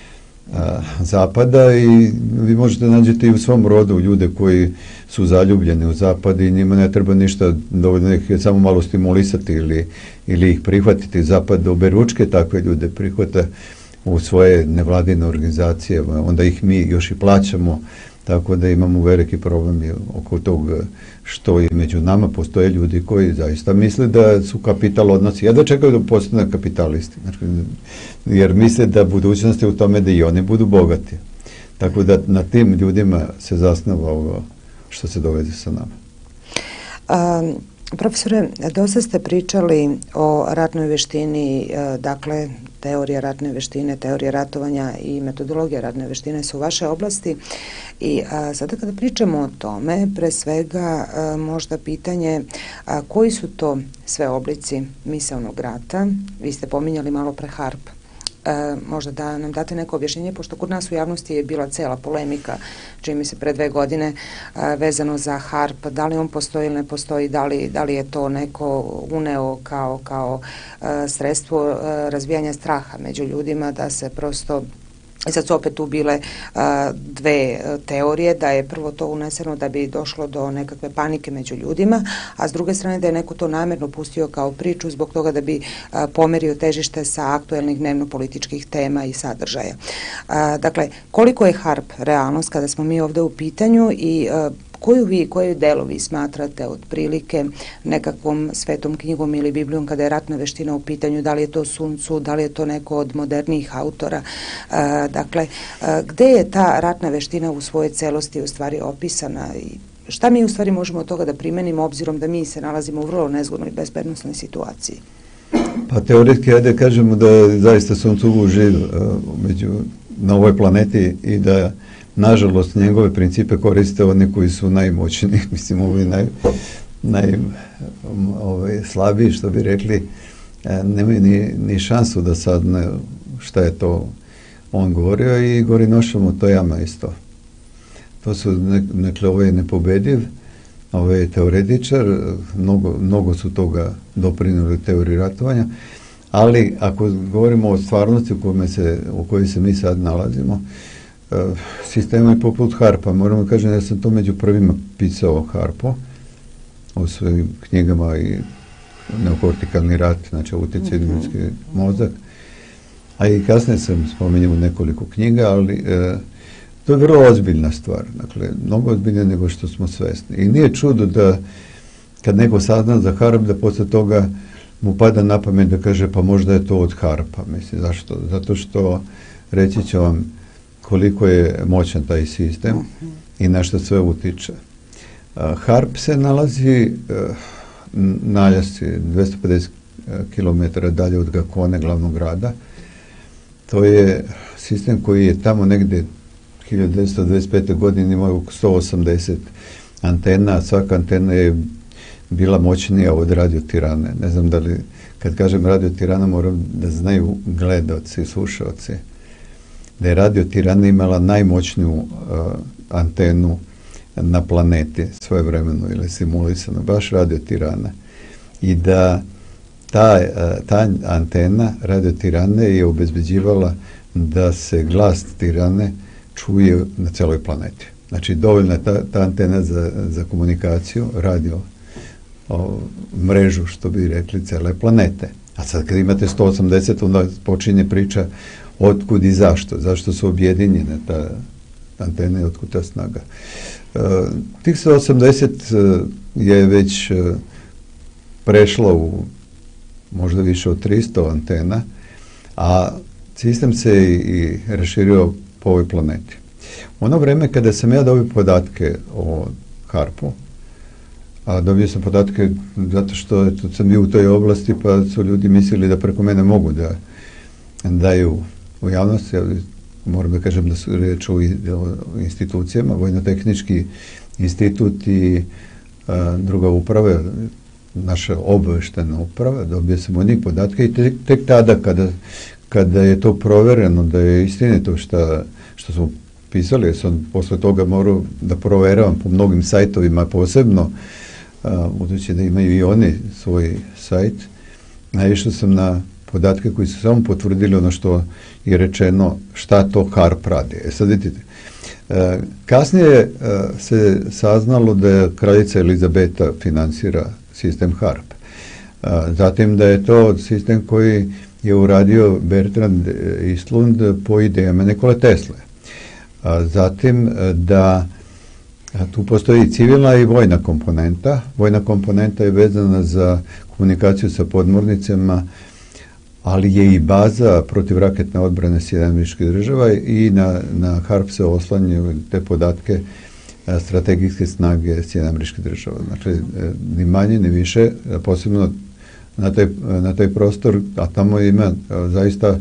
Zapada i vi možete nađeti i u svom rodu ljude koji su zaljubljeni u Zapad i njima ne treba ništa, dovoljno ih je samo malo stimulisati ili ih prihvatiti. Zapad oberučke takve ljude prihvata u svoje nevladine organizacije, onda ih mi još i plaćamo, tako da imamo veliki problem oko tog što i među nama postoje ljudi koji zaista misle da su kapital odnosi, da čekaju da postane kapitalisti, znači, jer misle da budućnost je u tome da i oni budu bogati. Tako da na tim ljudima se zasnova ovo što se događa sa nama. Profesore, dosta ste pričali o ratnoj veštini, dakle, teorija ratne veštine, teorija ratovanja i metodologija ratne veštine su vaše oblasti i sada kada pričamo o tome, pre svega možda pitanje koji su to sve oblici misaonog rata. Vi ste pominjali malo pre HARP. Možda da nam date neko objašnjenje, pošto kod nas u javnosti je bila cela polemika, čini mi se pre 2 godine, vezano za HARP, da li on postoji ili ne postoji, da li je to neko uneo kao sredstvo razvijanja straha među ljudima, da se prosto. I sad su opet tu bile 2 teorije, da je prvo to uneseno da bi došlo do nekakve panike među ljudima, a s druge strane da je neko to namjerno pustio kao priču zbog toga da bi pomerio težište sa aktuelnih dnevno-političkih tema i sadržaja. Dakle, koliko je HARP realnost kada smo mi ovde u pitanju i koju delovi smatrate otprilike nekakvom svetom knjigom ili Biblijom kada je ratna veština u pitanju, da li je to Sun Tzu, da li je to neko od modernijih autora, dakle, gde je ta ratna veština u svojoj celosti u stvari opisana i šta mi u stvari možemo od toga da primenimo obzirom da mi se nalazimo u vrlo nezgodnoj bezbednosnoj situaciji? Pa teoretski, ajde kažemo da zaista Sun Tzu živ na ovoj planeti i da nažalost njegove principe koriste oni koji su najmoćniji, mislim ovi najslabiji, što bi rekli, nemaju ni šansu da sadne šta je to on govorio i gori nošamo to jama isto. To su, dakle, ovo je nepobediv, ovo je teoretičar, mnogo su toga doprinuli teoriji ratovanja, ali ako govorimo o stvarnosti u kojoj se mi sad nalazimo, sistema je poput HARP-a. Moramo kažem da sam to među prvima pisao HARP-u u svojim knjigama i neokortikalni rat, znači utjecaj na ljudski mozak, a i kasnije sam spominjao nekoliko knjiga, ali to je vrlo ozbiljna stvar, dakle, mnogo ozbiljnija nego što smo svesni. I nije čudo da kad neko sazna za HARP, da posle toga mu pada na pamet da kaže pa možda je to od HARP-a. Mislim, zašto? Zato što reći ću vam koliko je moćan taj sistem i na što sve utiče. HARP se nalazi na Aljasci, 250 km dalje od Gakone, glavnog grada. To je sistem koji je tamo negde 1925. godine imao 180 antena, a svaka antena je bila moćnija od Radio Tirane. Ne znam da li, kad kažem Radio Tirana, moram da znaju gledaoci i slušaoci da je Radio Tirana imala najmoćniju antenu na planeti svojevremeno ili simulisano, baš Radio Tirana. I da ta antena Radio Tirane je obezbeđivala da se glas Tirane čuje na celoj planeti. Znači, dovoljna je ta antena za komunikaciju, radio mrežu, što bi rekli, cele planete. A sad kad imate 180, onda počinje priča otkud i zašto. Zašto su objedinjene ta antena i otkud ta snaga. Tih 180 je već prešlo u možda više od 300 antena, a sistem se i raširio po ovoj planeti. U ono vreme kada sam ja dobio podatke o HARP-u, a dobio sam podatke zato što sam bio u toj oblasti, pa su ljudi mislili da preko mene mogu da daju u javnosti. Moram da kažem da su reč o institucijama, Vojno-tehnički institut i druga uprava, naša obavještajna uprava, dobije sam od njih podatke i tek tada kada je to provereno da je istinito što smo pisali, jer sam posle toga morao da proveravam po mnogim sajtovima posebno, budući da imaju i oni svoj sajt, naišao sam na podatke koji su samo potvrdili ono što je rečeno šta to HARP radi. Sad vidite, kasnije se saznalo da kraljica Elizabeta finansira sistem HARP. Zatim da je to sistem koji je uradio Bertrand Eastlund po idejama Nikole Tesle. Zatim da tu postoji civilna i vojna komponenta. Vojna komponenta je vezana za komunikaciju sa podmornicama, ali je i baza protivraketne odbrane SAD-a i na HARP se oslanjaju te podatke strategijske snage SAD-a. Znači, ni manje, ni više, posebno na taj prostor, a tamo ima zaista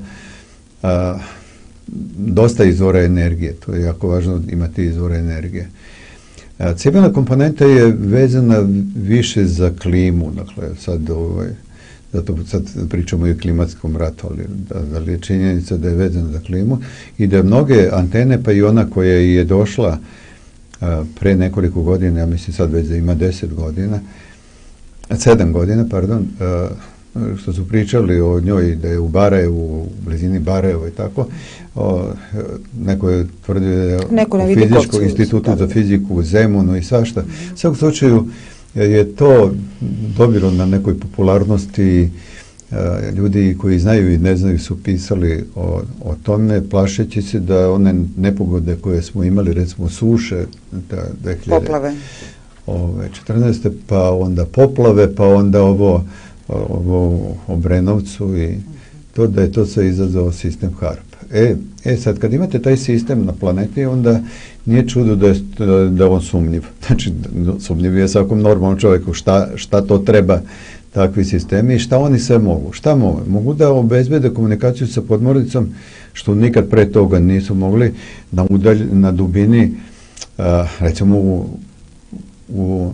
dosta izvora energije. To je jako važno imati izvore energije. Civilna komponenta je vezana više za klimu, dakle, zato sad pričamo i o klimatskom ratu, ali je činjenica da je vezana za klimu i da mnoge antene, pa i ona koja je došla pre nekoliko godina, ja mislim sad već da ima 7 godina, što su pričali o njoj, da je u Barajevu, u blizini Barajeva i tako, neko je tvrdio da je u Fizičkom institutu za fiziku u Zemunu i svašta. U svakom slučaju je to dobilo na nekoj popularnosti, ljudi koji znaju i ne znaju su pisali o tome, plašeći se da one nepogode koje smo imali, recimo suše, poplave. 14. pa onda poplave, pa onda ovo o Brenovcu i to da je to sve izazvao sistem HARP. Sad kad imate taj sistem na planeti, onda nije čudo da je on sumnjiv. Znači, sumnjiv je svakom normalnom čovjeku šta to treba takvi sistemi i šta oni sve mogu. Šta mogu? Mogu da obezbede komunikaciju sa podmornicom, što nikad pre toga nisu mogli, na dubini, recimo u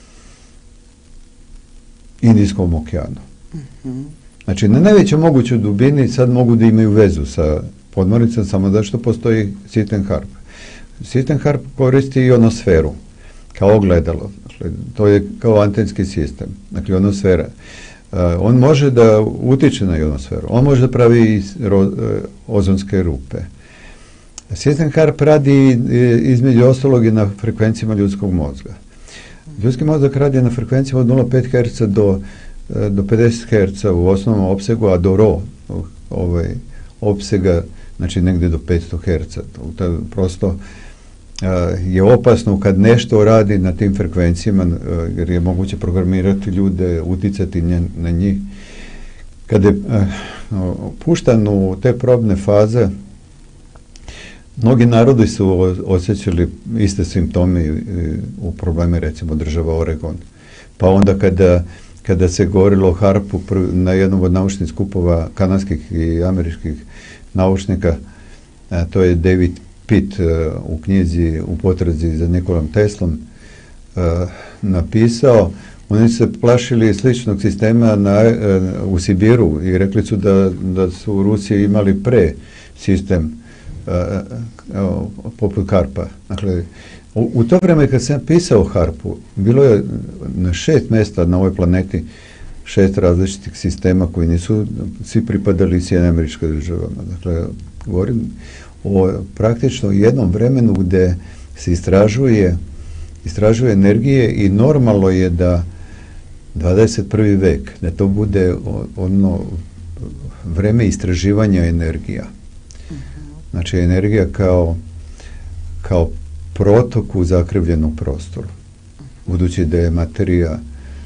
Indijskom okeanu. Znači, na najvećoj mogućoj dubini sad mogu da imaju vezu sa podmornicom, samo zato što postoji sistem HARP. Sistem HARP koristi ionosferu kao ogledalo. Dakle, to je kao antenski sistem. Dakle, ionosfera. On može da utiče na ionosferu. On može da pravi ozonske rupe. Sistem HARP radi između ostalog i na frekvencijama ljudskog mozga. Ljudski mozak radi na frekvencijama od 0,5 Hz do 50 Hz u osnovnom opsegu, a do RO opsega, znači negdje do 500 Hz. Prosto je opasno kad nešto radi na tim frekvencijama, jer je moguće programirati ljude, uticati na njih. Kad je puštan u te probne faze, mnogi narodi su osjećali iste simptome u probleme, recimo država Oregon. Pa onda kada se govorilo o HARP-u na jednom od naučnih skupova kanadskih i američkih naučnika, to je David Pitt u knjizi U potrazi za Nikolom Teslom napisao, oni se plašili sličnog sistema u Sibiru i rekli su da su u Rusiji imali pre sistem poput HARP-a. Dakle, u to vreme kad sam pisao o HARP-u, bilo je na 6 mjesta na ovoj planeti 6 različitih sistema koji nisu svi pripadali SAD-u. Dakle, govorim o praktično jednom vremenu gde se istražuje energije i normalno je da 21. vek, da to bude ono vreme istraživanja energija. Znači, energija kao protok u zakrivljenom prostoru. Budući da je materija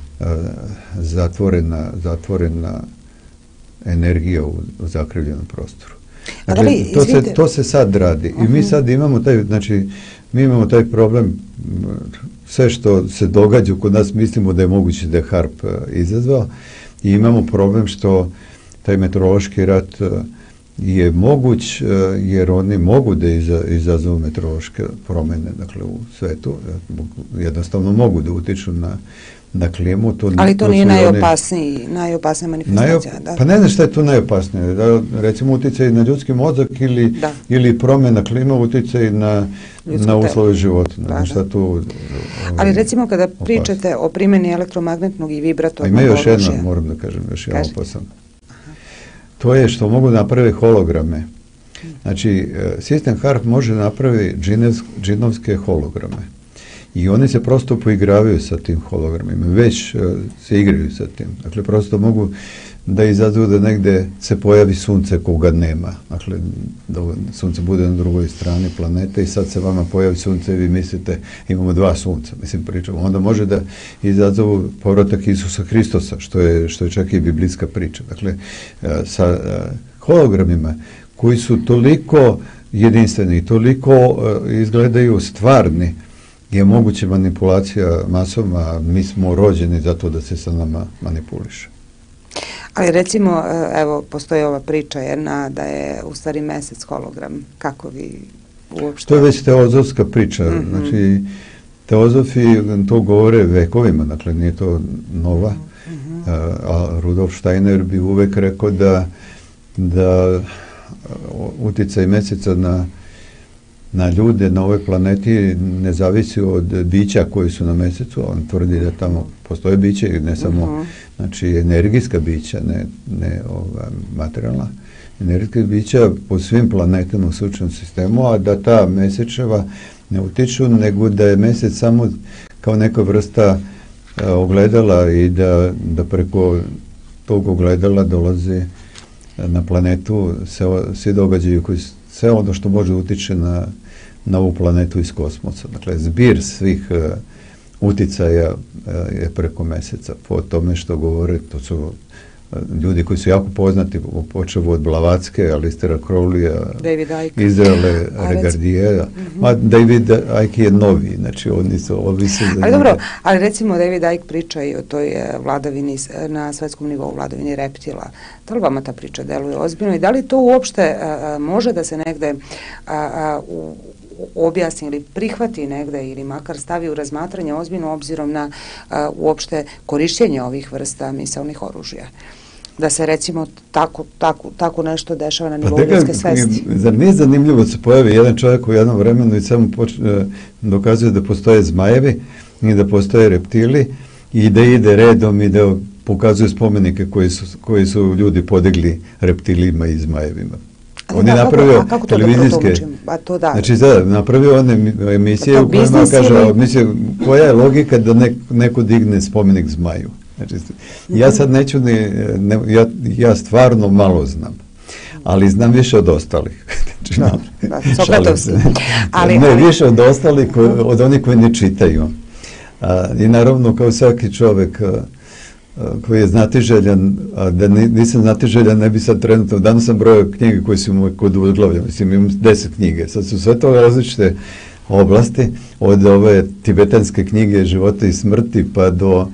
zatvorena energija u zakrivljenom prostoru. Znači, to se sad radi. I mi sad imamo taj problem, sve što se događa kod nas mislimo da je moguće da je HARP izazvao i imamo problem što taj meteorološki rat je moguć, jer oni mogu da izazovu meteorološke promene, dakle, u svetu, jednostavno mogu da utiču na klimu. Ali to nije najopasnija manifestacija. Pa ne znam šta je to najopasnije. Recimo uticaj na ljudski mozak ili promjena klima, uticaj na uslove života. Ne znam šta tu... Ali recimo kada pričate o primjeni elektromagnetnog i vibratornog oružja... oružja... Ima još jedna, moram da kažem, još jedan opasan. To je što mogu napraviti holograme. Znači, sistem HAARP može napraviti džinovske holograme. I oni se prosto poigravaju sa tim hologramima, već se igraju sa tim. Dakle, prosto mogu da izazovu da negde se pojavi sunce koga nema. Dakle, da sunce bude na drugoj strani planete i sad se vama pojavi sunce i vi mislite imamo dva sunca, mislim pričamo. Onda može da izazovu povratak Isusa Hristosa, što je čak i biblijska priča. Dakle, sa hologramima koji su toliko jedinstveni i toliko izgledaju stvarni, je moguće manipulacija masom, a mi smo rođeni zato da se sa nama manipuliše. Ali recimo, evo, postoji ova priča jedna da je u stvari mesec hologram. Kako vi uopšte... To je već teozofska priča. Znači, teozofi to govore vekovima, dakle nije to nova. A Rudolf Steiner bi uvek rekao da uticaj meseca na ljude na ovoj planeti ne zavisi od bića koji su na mesecu. On tvrdi da tamo postoje biće, ne samo znači energijska bića, ne materijalna, energijska bića po svim planetama u sunčevom sistemu, a da ta mesečeva ne utiču, nego da je mesec samo kao neka vrsta ogledala i da preko tog ogledala dolazi na planetu svi događaju koji sve ono što može utiče na ovu planetu iz kosmosa. Dakle, zbir svih uticaja je preko meseca. Po tome što govore, to su ljudi koji su jako poznati, počevu od Blavatske, Alistera Crowleya, Izraele Regardieja. David Icke je novi, znači oni su ovisi... Ali dobro, ali recimo David Icke priča i o toj vladavini, na svetskom nivou vladavini reptila. Da li vama ta priča deluje ozbiljno i da li to uopšte može da se negde objasni ili prihvati negde ili makar stavi u razmatranje ozbiljno obzirom na uopšte korišćenje ovih vrsta misaonih oružja? Da se recimo tako nešto dešava na nivou ljudske svesti. Zar nije zanimljivo da se pojavi jedan čovjek u jednom vremenu i samo dokazuje da postoje zmajevi i da postoje reptili i da ide redom i da pokazuje spomenike koji su ljudi podigli reptilima i zmajevima. On je napravio televizijske... Znači, napravio on emisije u kojima kaže, koja je logika da neko digne spomenik zmaju. Znači, ja sad neću ja stvarno malo znam, ali znam više od ostalih. Ne, više od ostalih, od onih koji ne čitaju. I naravno, kao svaki čovek koji je znatiželjan, a da nisam znatiželjan, ne bi sad trenutno, danas sam brojao knjige koje su mu kod uglavlja, mislim, imam 10 knjige, sad su sve to različite oblasti, od ove tibetanske knjige Života i smrti, pa do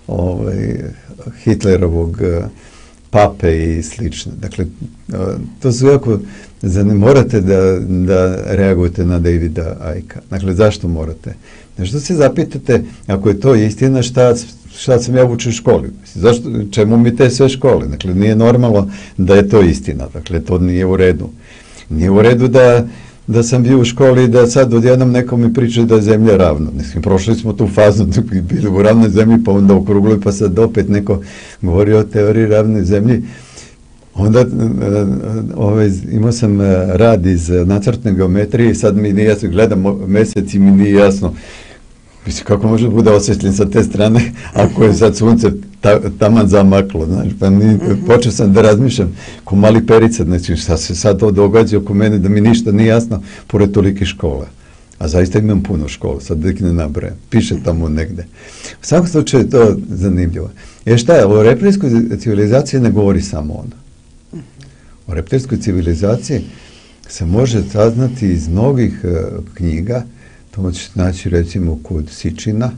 Hitlerovog pape i slično. Dakle, to su jako, morate da reagujete na Davida Icke. Dakle, zašto morate? Što se zapitate, ako je to istina, šta sam ja učio u školi? Čemu mi te sve škole? Dakle, nije normalno da je to istina. Dakle, to nije u redu. Nije u redu da sam bio u školi i da sad odjednom neko mi priča da je zemlja ravna. Mislim, prošli smo tu fazu, bili u ravnoj zemlji, pa onda okrugloj, pa sad opet neko govori o teoriji ravne zemlji. Onda imao sam rad iz nacrtne geometrije i sad mi nije jasno, gledam mesec i mi nije jasno. Mislim, kako može bude osvetljen sa te strane ako je sad sunce taman zamaklo, znaš, pa počeo sam da razmišljam ko mali perica, znači šta se sad to događa oko mene da mi ništa nije jasno pored tolike škola. A zaista imam puno škola, sad nek ne nabrajam, piše tamo negde. U svakom slučaju je to zanimljivo. Šta je, o reptilskoj civilizaciji ne govori samo ona. O reptilskoj civilizaciji se može saznati iz mnogih knjiga. To ćete naći recimo kod Sičina,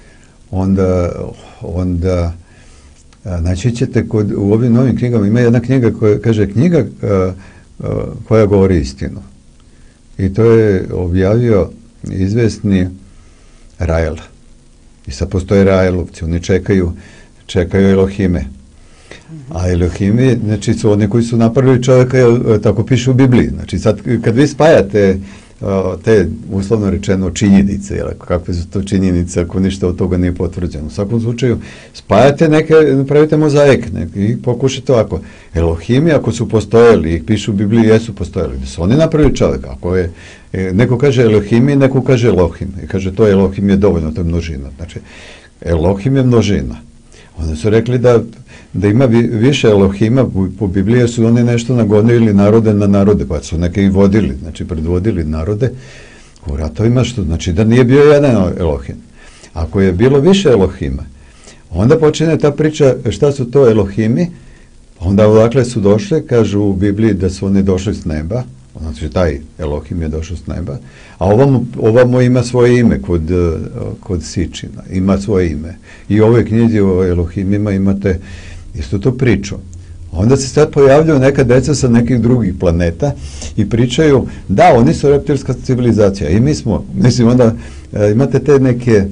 onda naći ćete u ovim novim knjigama, ima jedna knjiga koja kaže knjiga koja govori istinu. I to je objavio izvesni Rael. I sad postoje Raelovci, oni čekaju Elohime. A Elohimi, znači, su oni koji su napravili čovjeka, tako piše u Bibliji. Znači, sad, kad vi spajate te, uslovno rečeno, činjenice, kakve su to činjenice, ako ništa od toga nije potvrđeno. U svakom slučaju, spajate neke, pravite mozaik i pokušate ovako. Elohimi, ako su postojali, ih pišu u Bibliji, jesu postojali. Da su oni napravili čovjeka. Ako je, neko kaže Elohimi, neko kaže Elohim. I kaže, to Elohim je dovoljno, to je množina. Znači, Elohim je množina. Onda su rekli da ima više Elohima po Bibliji, jer su oni nešto nagonili narode na narode, pa su neke i vodili, znači predvodili narode u ratovima, što znači da nije bio jedan Elohim. Ako je bilo više Elohima, onda počine ta priča šta su to Elohimi, onda odakle su došli, kažu u Bibliji da su oni došli s neba, znači taj Elohim je došao s neba, a ovamo ima svoje ime kod Sičina, ima svoje ime. I u ovoj knjizi o Elohimima imate isto tu priču. Onda se sad pojavljaju neka deca sa nekih drugih planeta i pričaju, da, oni su reptilska civilizacija i mi smo, mislim, onda imate te neke,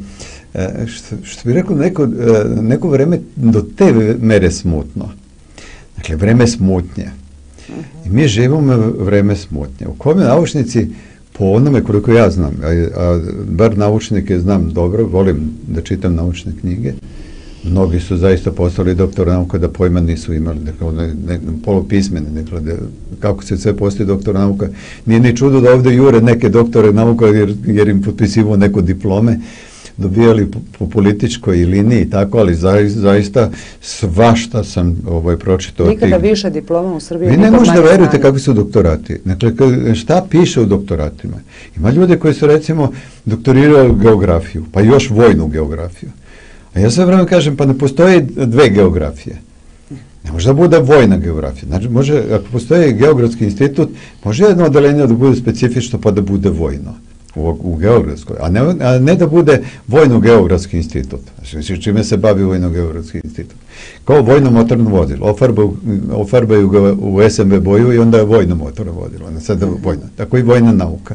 što bi rekao, neko vreme do te mere smutno. Dakle, vreme smutnje. I mi živimo vreme smutnje. U kome naučnici, po onome koliko ja znam, a bar naučnike znam dobro, volim da čitam naučne knjige, mnogi su zaista postali doktora nauka da pojma nisu imali, polupismene, kako se sve postoji doktora nauka. Nije ni čudo da ovdje jure neke doktore nauka jer im potpisivo neko diplome, dobijali po političkoj liniji i tako, ali zaista svašta sam pročitao. Nikada više diploma u Srbiji. Vi ne možete verujete kakvi su doktorati. Dakle, šta piše u doktoratima? Ima ljude koji su, recimo, doktorirali geografiju, pa još vojnu geografiju. A ja sve vreme kažem, pa ne postoje dve geografije. Ne može da bude vojna geografija. Znači, može, ako postoji geografski institut, može jedno odelenje da bude specifično pa da bude vojno. U geografskoj, a ne da bude vojno-geografski institut. Znači, čime se bavi vojno-geografski institut? Kao vojno motorno vozilo. Ofarbaju ga u SMB boju i onda je vojno motorno vozilo. Tako i vojna nauka.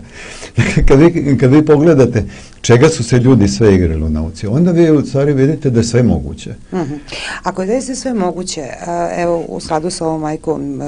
Kad vi pogledate čega su se ljudi sve igrali u nauci, onda vi u stvari vidite da je sve moguće. Ako je da sve moguće, evo, u skladu sa ovom ajkom,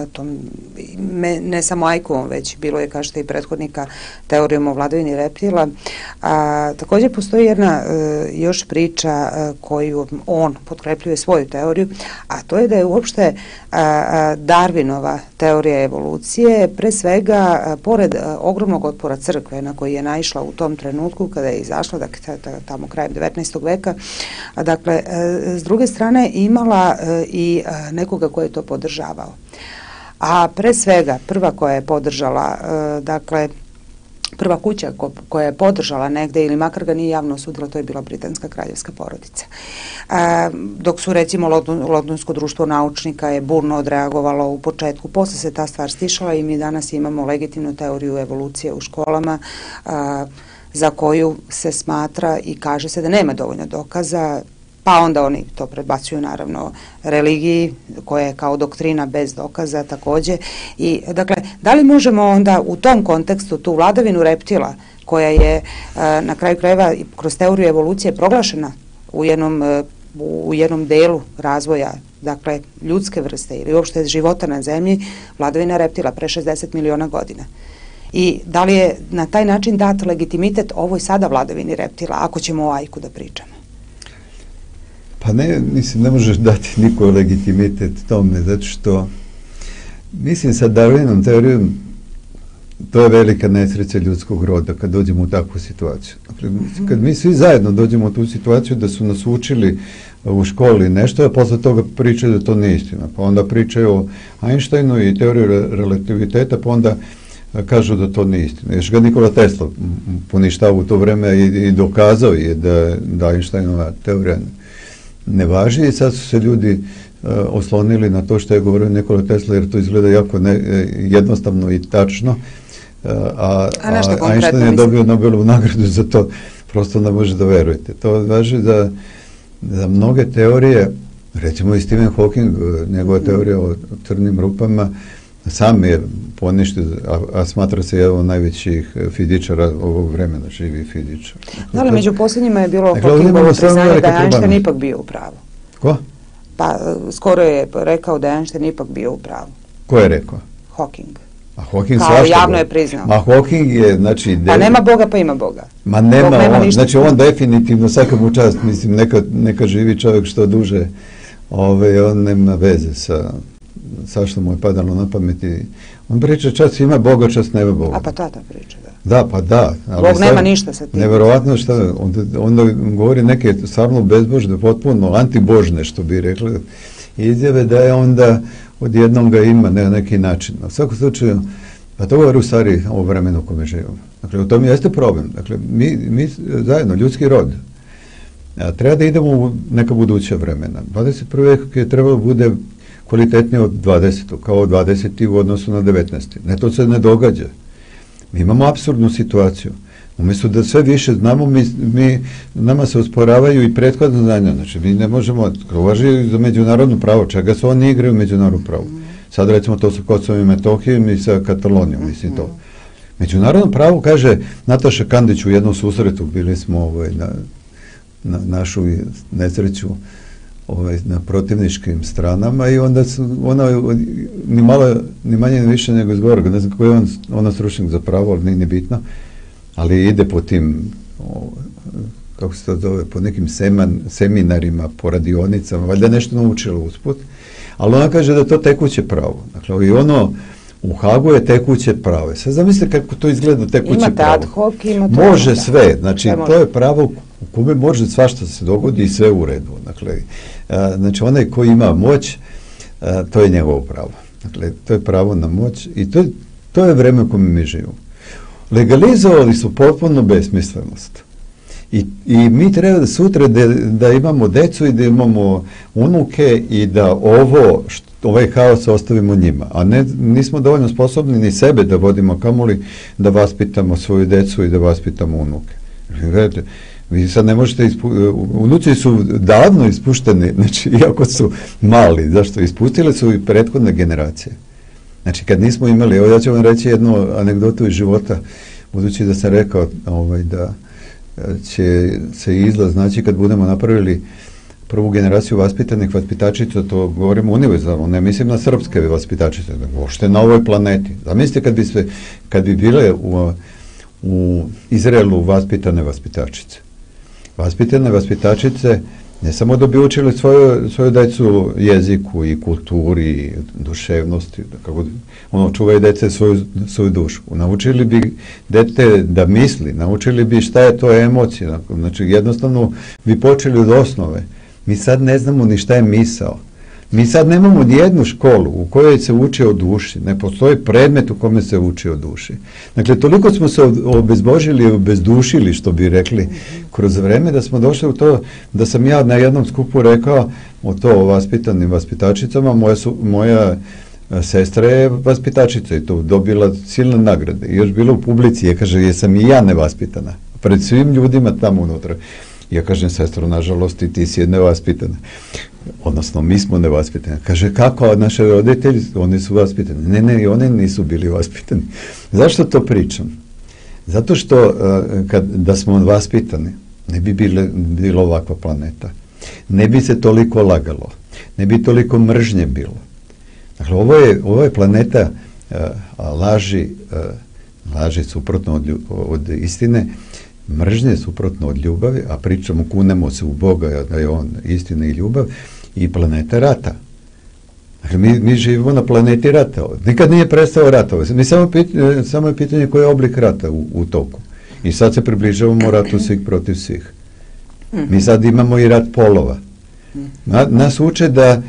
ne samo ajkom, već bilo je, kažete, i prethodnika teorijom o vladavini reptila, također postoji jedna još priča koju on potkrepljuje svoju teoriju, a to je da je uopšte Darwinova teorija evolucije, pre svega, pored ogromnog otpora crkve na koji je naišla u tom trenutku kada je izašla, dakle, tamo krajem 19. veka, dakle, s druge strane imala i nekoga ko je to podržavao. A pre svega, prva koja je podržala, dakle, prva kuća koja je podržala negde ili makar ga nije javno osudila, to je bila britanska kraljevska porodica. Dok su, recimo, Londonsko društvo naučnika je burno odreagovalo u početku, posle se ta stvar stišala i mi danas imamo legitimnu teoriju evolucije u školama, za koju se smatra i kaže se da nema dovoljno dokaza, pa onda oni to predbacuju naravno religiji koja je kao doktrina bez dokaza takođe. I dakle, da li možemo onda u tom kontekstu tu vladavinu reptila koja je na kraju krajeva kroz teoriju evolucije proglašena u jednom delu razvoja, dakle, ljudske vrste ili uopšte života na zemlji, vladavina reptila pre 60 miliona godina. I da li je na taj način dat legitimitet ovoj sada vladavini reptila, ako ćemo o ajku da pričamo? Pa ne, mislim, ne možeš dati niko legitimitet tome, zato što, mislim, sa Darwinovom teorijom, to je velika nesreća ljudskog roda kad dođemo u takvu situaciju. Dakle, kad mi svi zajedno dođemo u tu situaciju da su nas učili u školi nešto, a posle toga pričaju da to nije istina. Pa onda pričaju o Einsteinu i teoriju relativiteta, pa onda kažu da to nije istina. Još ga Nikola Tesla poništava u to vreme i dokazao je da Einsteinova teorija ne važi i sad su se ljudi oslonili na to što je govorio Nikola Tesla, jer to izgleda jako jednostavno i tačno, a Einstein je dobio Nobelovu nagradu za to, prosto ne može da verujete. To važi za mnoge teorije, recimo i Stephen Hawking, njegova teorija o crnim rupama, sam je poništio, a smatra se jedan od najvećih fizičara ovog vremena, živi fizičar. Da, ali među posljednjima je bilo dakle, Hawkingovo priznanje da je Einstein ipak bio u pravu. Ko? Pa skoro je rekao da je Einstein ipak bio u pravu. Ko je rekao? Hawking. A Hawking kao javno je priznao. Ma Hawking je, znači... Pa nema Boga, pa ima Boga. Ma nema on, znači on definitivno, svaka mu čast, mislim, neka živi čovjek što duže, on nema veze sa što mu je padalo na pameti. On priča čas ima Boga, čas nema Boga. A pa tata priča, da. Da, pa da. Bog nema ništa sa tim. Neverovatno što onda govori neke stvarno bezbožne, potpuno antibožne, što bi rekli, izjave da je onda odjednom ga ima na neki način. U svakom slučaju, pa to govori u stvari o vremenu u kome živimo. Dakle, u tom jeste problem. Dakle, mi zajedno, ljudski rod, treba da idemo u neka buduća vremena. 21. vijek je trebalo bude kvalitetnije od 20. kao 20. u odnosu na 19. Ne, to se ne događa. Mi imamo apsurdnu situaciju. Umjesto da sve više znamo, nama se osporavaju i prethodno znanja. Znači, mi ne možemo, uvaži za međunarodno pravo, čega se oni igraju u međunarodno pravo. Sad recimo to sa Kosovom i Metohijom i sa Katalonijom, mislim to. Međunarodno pravo kaže Nataša Kandić u jednom susretu, bili smo na našu nesreću na protivničkim stranama i onda ona ni manje ni više nego izgovara, ne znam koji je ona stručnjak za pravo, ali nije bitno, ali ide po tim, kako se to zove, po nekim seminarima, po radionicama, valjda nešto naučila usput, ali ona kaže da je to tekuće pravo. Dakle, i ono u Hagu je tekuće pravo. Sad zamislite kako to izgleda tekuće imate pravo. Ad hoc, može sve, znači to je pravo u kome može svašta se dogodi i sve u redu. Dakle, znači onaj koji ima moć, to je njegovo pravo. Dakle, to je pravo na moć i to je vreme u kome mi živimo. Legalizovali su potpuno besmislenost. I mi treba da sutra da imamo decu i da imamo unuke i da ovaj haos ostavimo njima. A nismo dovoljno sposobni ni sebe da vodimo, kamoli da vaspitamo svoju decu i da vaspitamo unuke. Gledajte, vi sad ne možete, unuci su davno ispušteni, znači iako su mali, zašto? Ispustile su i prethodne generacije. Znači kad nismo imali, evo ja ću vam reći jednu anegdotu iz života, budući da sam rekao da će se izlaz, znači kad budemo napravili prvu generaciju vaspitanih vaspitačica, to govorimo univerzalno, ne mislim na srpske vaspitačice, uopšte na ovoj planeti. Zamislite kad bi bile u Izraelu vaspitane vaspitačice. Vaspitane vaspitačice ne samo da bi učili svoju decu jeziku i kulturi i duševnosti, kako čuvaju dece svoju dušu. Naučili bi dete da misli, naučili bi šta je to emocija. Znači, jednostavno bi počeli od osnove. Mi sad ne znamo ni šta je misao. Mi sad nemamo nijednu školu u kojoj se uči o duši. Ne postoji predmet u kome se uči o duši. Dakle, toliko smo se obezbožili i obezdušili, što bi rekli, kroz vreme, da smo došli u to, da sam ja na jednom skupu rekao o to o vaspitanim vaspitačicama, moja sestra je vaspitačica i to dobila silne nagrade. I još bila u publici, je kaže, jesam i ja nevaspitana. Pred svim ljudima tamo unutra. Ja kažem, sestro, nažalost, i ti si nevaspitana. Odnosno, mi smo nevaspitani. Kaže, kako naše roditelji, oni su vaspitani. Ne, i oni nisu bili vaspitani. Zašto to pričam? Zato što da smo vaspitani, ne bi bila ovakva planeta. Ne bi se toliko lagalo. Ne bi toliko mržnje bilo. Dakle, ovo je planeta laži suprotno od istine, mržnje suprotno od ljubavi, a pričamo, kunemo se u Boga, da je on istina i ljubav, i planeta rata. Dakle, mi živimo na planeti rata. Nikad nije prestao ratovati. Samo je pitanje koji je oblik rata u toku. I sad se približavamo ratu svih protiv svih. Mi sad imamo i rat polova. Nas uče da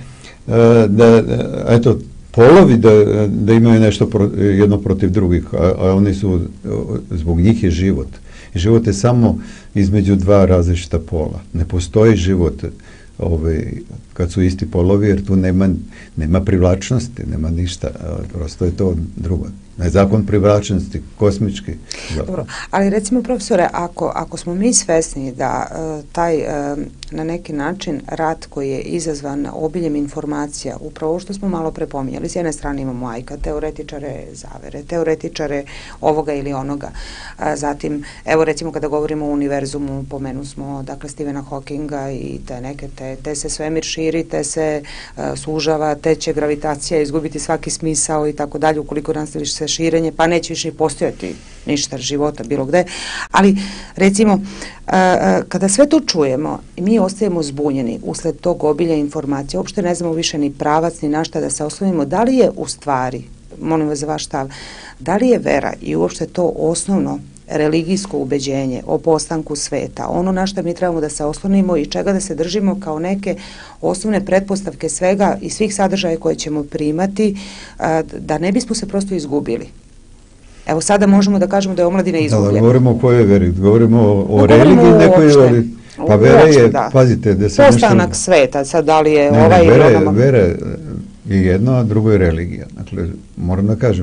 eto, polovi da imaju nešto jedno protiv drugih, a oni su, zbog njih je život. Život je samo između dva različita pola. Ne postoji život kad su isti polovi, jer tu nema privlačnosti, nema ništa, prosto je to drugo. Zakon privlačnosti, kosmički. Dobro, ali recimo profesore, ako smo mi svesni da taj na neki način rat koji je izazvan obiljem informacija, upravo što smo malo prepominjali, s jedne strane imamo Ajka, teoretičare zavere, teoretičare ovoga ili onoga, zatim, evo recimo kada govorimo o univerzumu, pomenu smo dakle Stephena Hawkinga i te neke, te se svemir širi, te se sužava, te će gravitacija izgubiti svaki smisao i tako dalje, ukoliko nastavi se širenje, pa neće više i postojati ništa života bilo gde, ali recimo kada sve to čujemo i mi ostajemo zbunjeni usled tog obilja informacija, uopšte ne znamo više ni pravac ni na šta da se oslonimo, da li je u stvari, molim vas za vaš stav, da li je vera i uopšte to osnovno religijsko ubeđenje o postanku sveta, ono na što mi trebamo da se oslonimo i čega da se držimo kao neke osnovne pretpostavke svega i svih sadržaja koje ćemo primati, da ne bismo se prosto izgubili. Evo sada možemo da kažemo da je omladina izgubljena. Da, govorimo o kojoj veri, govorimo o religiji nekoj, pa vera je, pazite, da se postanak sveta, sad da li je ovaj ili onoma. Vera je jedno, a drugo je religija. Dakle, moram da kažem,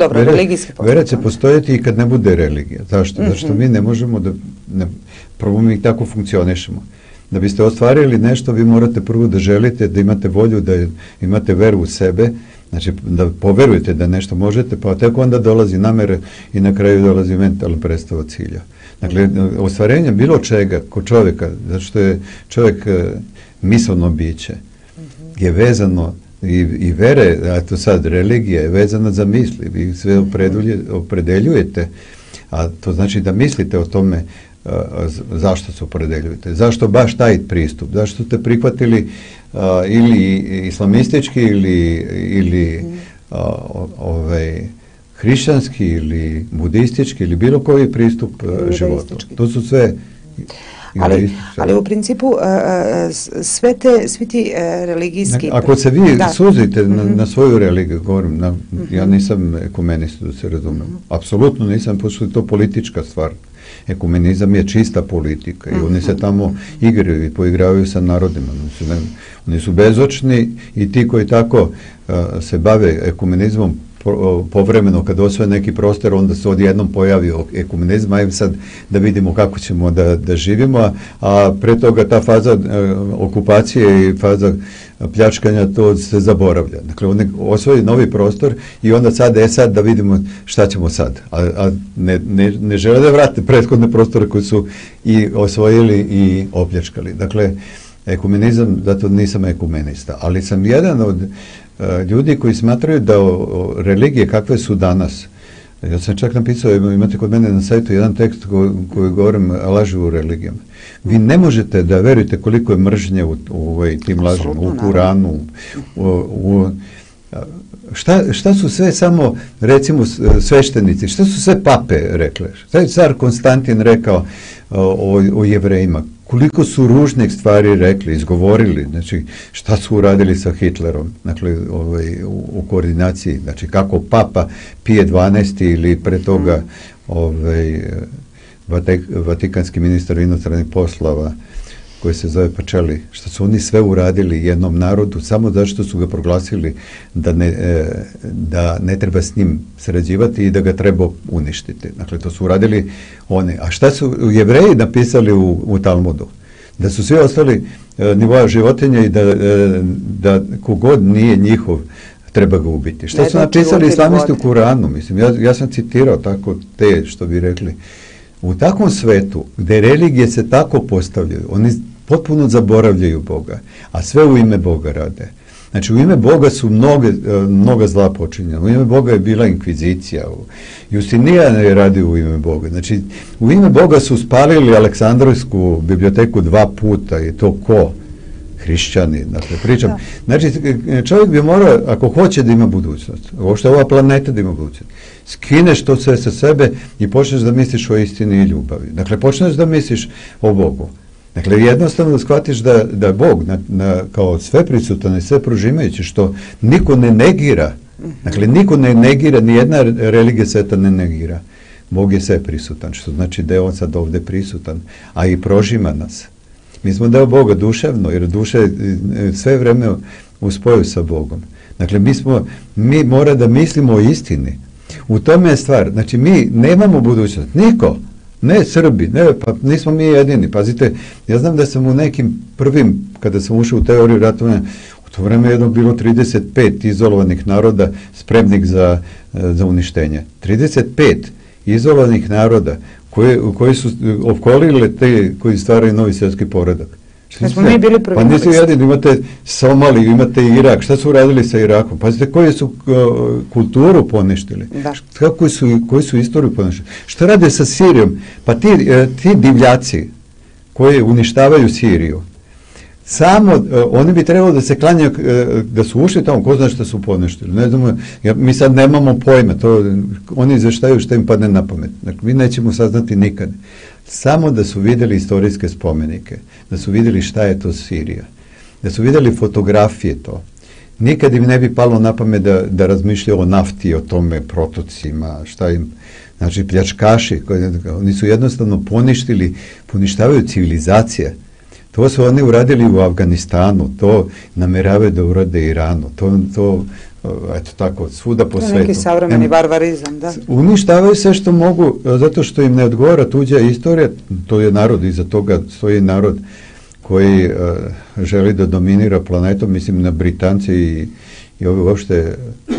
vera će postojati i kad ne bude religija. Zašto? Zato što mi ne možemo da, prvo mi tako funkcionišemo. Da biste ostvarili nešto, vi morate prvo da želite, da imate volju, da imate veru u sebe, znači da poverujete da nešto možete, pa tek onda dolazi namere i na kraju dolazi mentalna predstava cilja. Dakle, ostvarenje bilo čega kod čovjeka, zato što je čovjek misleno biće, je vezano i vere, a to sad religija je vezana za misli, vi sve opredeljujete, a to znači da mislite o tome zašto se opredeljujete, zašto baš taj pristup, zašto ste prihvatili ili islamistički ili hrišćanski ili budistički ili bilo koji pristup životu. To su sve ali u principu svi ti religijski... Ako se vi suzite na svoju religiju, govorim, ja nisam ekumenista, da se razumem. Apsolutno nisam, pošto je to politička stvar. Ekumenizam je čista politika i oni se tamo igraju i poigravaju sa narodima. Oni su bezočni i ti koji tako se bave ekumenizmom povremeno kad osvoje neki prostor, onda se odjednom pojavi ekumenizam, ajmo sad da vidimo kako ćemo da živimo, a pre toga ta faza okupacije i faza pljačkanja, to se zaboravlja. Dakle, oni osvoji novi prostor i onda sad da vidimo šta ćemo sad. A ne žele da vrate prethodne prostore koje su i osvojili i opljačkali. Dakle, ekumenizam, zato nisam ekumenista, ali sam jedan od ljudi koji smatraju da religije kakve su danas, ja sam čak napisao, imate kod mene na sajtu jedan tekst koji govorim laži u religijama. Vi ne možete da verujete koliko je mržnje u tim lažima, u Kuranu, šta su sve samo, recimo, sveštenici, šta su sve pape rekle, šta je car Konstantin rekao o Jevrejima, koliko su ružnih stvari rekli, izgovorili, znači šta su uradili sa Hitlerom, dakle u koordinaciji, znači kako papa Pije 12. ili pre toga vatikanski ministar inostranih poslova koji se zove Pacelli, što su oni sve uradili jednom narodu samo zašto su ga proglasili da ne treba s njim sarađivati i da ga treba uništiti. Dakle, to su uradili oni. A šta su Jevreji napisali u Talmudu? Da su svi ostali nivoa životinja i da kogod nije njihov treba ga ubiti. Šta su napisali islamisti u Kuranu? Mislim, ja sam citirao tako te, što bi rekli. U takvom svetu, gde religije se tako postavljaju, oni potpuno zaboravljaju Boga, a sve u ime Boga rade. Znači, u ime Boga su mnoga zla počinjena. U ime Boga je bila inkvizicija. Justinijan je radio u ime Boga. Znači, u ime Boga su spalili Aleksandrovsku biblioteku 2 puta i to ko? Hrišćani, dakle, pričam. Da. Znači, čovjek bi morao, ako hoće da ima budućnost, ovo što je ova planeta da ima budućnost, skineš to sve sa sebe i počneš da misliš o istini i ljubavi. Dakle, počneš da misliš o Bogu. Dakle, jednostavno da shvatiš da je Bog kao sve prisutan i sve prožimajući, što niko ne negira. Dakle, niko ne negira, ni jedna religija sveta ne negira. Bog je sve prisutan, što znači da je on sad ovde prisutan, a i prožima nas. Mi smo deo Boga duševno, jer duša je sve vreme u spoju sa Bogom. Dakle, mi mora da mislimo o istini. U tome je stvar. Znači, mi nemamo budućnost. Niko. Ne Srbi. Pa nismo mi jedini. Pazite, ja znam da sam u nekim prvim, kada sam ušao u teoriju ratovanja, u to vreme jedno bilo 35 izolovanih naroda spremnih za uništenje. 35 izolovanih naroda koji su opkolile te koji stvaraju novi svjetski poredak. Smo mi bili prvi. Pa nisu jedini, imate Somaliju, imate Irak. Šta su radili sa Irakom? Pazite, koju su kulturu poništili? Koju su istoriju poništili? Šta rade sa Sirijom? Pa ti divljaci koji uništavaju Siriju, samo, oni bi trebalo da se klanjaju, da su ušli tamo, ko zna što su poništili. Ne znamo, mi sad nemamo pojma, oni izveštaju što im padne na pamet. Dakle, mi nećemo saznati nikad. Samo da su vidjeli istorijske spomenike, da su vidjeli šta je to Sirija, da su vidjeli fotografije to. Nikad im ne bi palo na pamet da razmišljaju o nafti, o tome, protocima, šta im, znači pljačkaši, oni su jednostavno poništavaju civilizacije. To su oni uradili u Afganistanu, to nameravaju da urade Iranu, to eto tako, svuda po svetu. To je neki savremeni barbarizam, da. Uništavaju sve što mogu, zato što im ne odgovara tuđa istorija, to je narod, iza toga stoji narod koji želi da dominira planetom, mislim na Britance i ove uopšte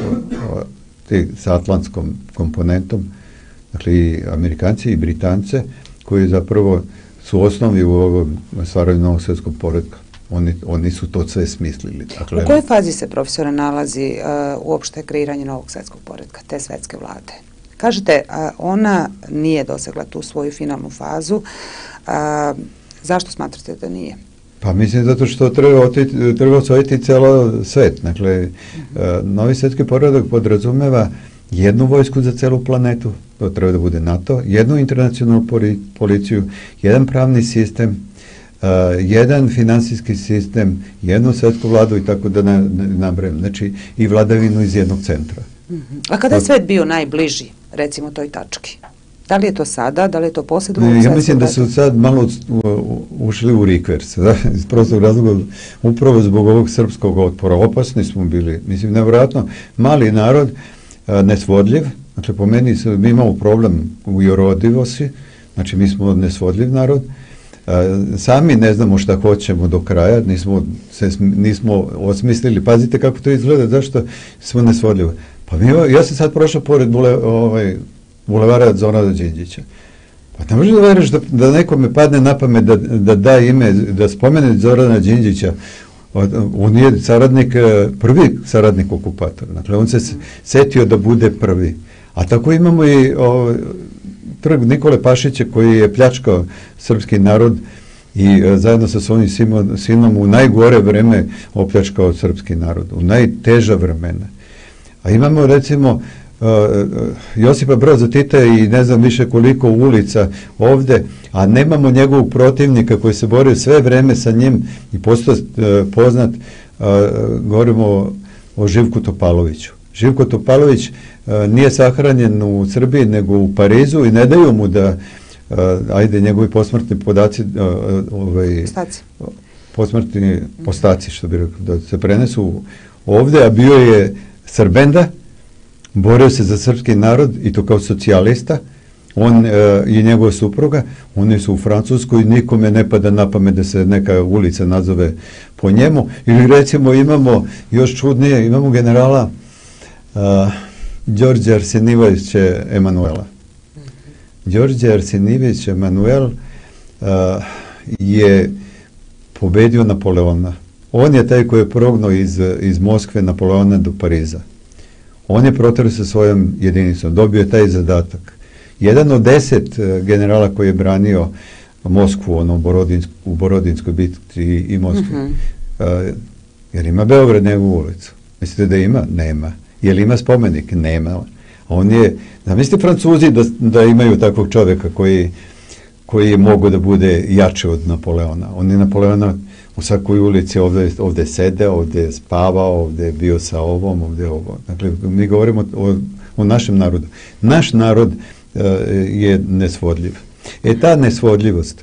sa atlantskom komponentom, dakle i Amerikanci i Britance, koji zapravo su osnovi u ovom stvaranju novog svjetskog poretka. Oni su to sve smislili. Dakle, u kojoj fazi se, profesore, nalazi uopšte kreiranje novog svjetskog poretka, te svetske vlade? Kažete, ona nije dosegla tu svoju finalnu fazu. Zašto smatrate da nije? Pa mislim zato što treba osvojiti celo svet. Dakle, novi svjetski poredak podrazumeva jednu vojsku za celu planetu, to treba da bude NATO, jednu internacionalnu policiju, jedan pravni sistem, jedan finansijski sistem, jednu svetsku vladu i tako da nabrajam, znači i vladavinu iz jednog centra. A kada je svet bio najbliži, recimo, toj tački? Da li je to sada, da li je to poslije drugog svjetskog rata? Ja mislim da su sad malo ušli u rikvers, iz prostog razloga, upravo zbog ovog srpskog otpora. Opasni smo bili, mislim, nevjerojatno, mali narod, nesvodljiv, dakle po meni mi imamo problem u jorodivosti, znači mi smo nesvodljiv narod, sami ne znamo šta hoćemo do kraja, nismo osmislili, pazite kako to izgleda, zašto smo nesvodljivi. Pa ja sam sad prošao pored bulevara Zorana Đinđića, pa ne možeš da veriš da nekome padne na pamet da da ime, da spomene Zorana Đinđića. On je prvi saradnik okupatora. Dakle, on se setio da bude prvi. A tako imamo i trg Nikole Pašića koji je pljačkao srpski narod i zajedno sa svojim sinom u najgore vreme opljačkao srpski narod, u najteža vremena. A imamo recimo Josipa Broza Tita i ne znam više koliko ulica ovde, a nemamo njegovog protivnika koji se borio sve vreme sa njim i postao poznat, govorimo o Živku Topaloviću. Živko Topalović nije sahranjen u Srbiji nego u Parizu i ne daju mu da njegovi posmrtni podaci posmrtni ostaci, što bi rekao, da se prenesu ovde, a bio je Srbenda, borio se za srpski narod i to kao socijalista, on i njegova supruga, oni su u Francuskoj i nikome ne pada na pamet da se neka ulica nazove po njemu. Ili recimo imamo, još čudnije, imamo generala Đorđe Arsenijevića Emanuela. Đorđe Arsenijević Emanuel je pobedio Napoleona. On je taj koji je prognuo iz Moskve Napoleona do Pariza. On je proterao sa svojom jedinicom, dobio je taj zadatak. Jedan od 10 generala koji je branio Moskvu, u Borodinskoj bitci i Moskvu. Jer ima Beograd njegovu ulicu. Mislite da ima? Nema. Jer ima spomenik? Nema. On je, zamislite Francuzi da imaju takvog čovjeka koji je mogo da bude jači od Napoleona. On je Napoleona u svakoj ulici ovdje sedeo, ovdje spavao, ovdje je bio sa ovom, ovdje ovo. Dakle, mi govorimo o našem narodu. Naš narod je nesvodljiv. Ta nesvodljivost,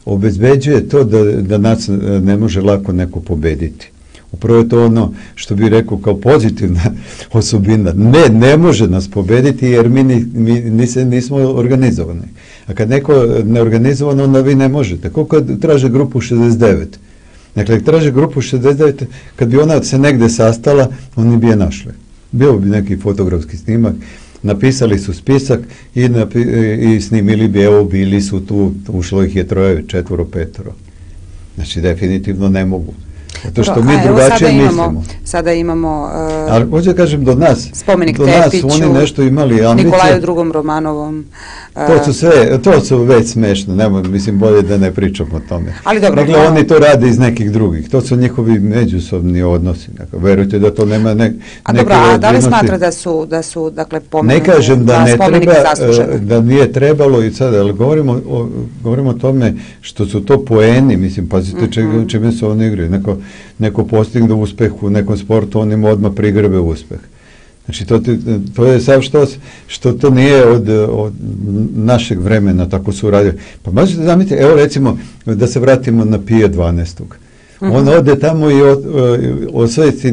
obezbeđuje to da nas ne može lako neko pobediti. Upravo je to ono što bi rekao kao pozitivna osobina. Ne može nas pobediti jer mi nismo organizovani. A kad neko neorganizovan, onda vi ne možete. Kako kad traže grupu 69? Dakle, traže grupu 69, kad bi ona se negde sastala, oni bi je našli. Bio bi neki fotografski snimak, napisali su spisak i snimili bi, evo, bili su tu, ušlo ih je 3, 4, 5. Znači, definitivno ne mogu. Zato što mi drugačije mislimo. Sada imamo ali hoću da kažem, do nas Tepiću, oni nešto imali ambicije. Nikolaju II. Romanovom. To su već smešno, mislim, bolje da ne pričamo o tome. Ali dobro. Dakle, oni to rade iz nekih drugih. To su njihovi međusobni odnosi. Dakle, verujte da to nema a da li smatra da su dakle, ne kažem da ne treba, da nije trebalo i sada, ali govorimo o tome što su to poeni, mislim, pazite čime se oni igraju. Neko postigne uspeh u nekom sportu, on ima odmah prigrebe uspeh. Znači, to je sav što to nije od našeg vremena, tako su radili. Pa možete zamisliti, evo recimo, da se vratimo na Pija 12. On ode tamo i osveti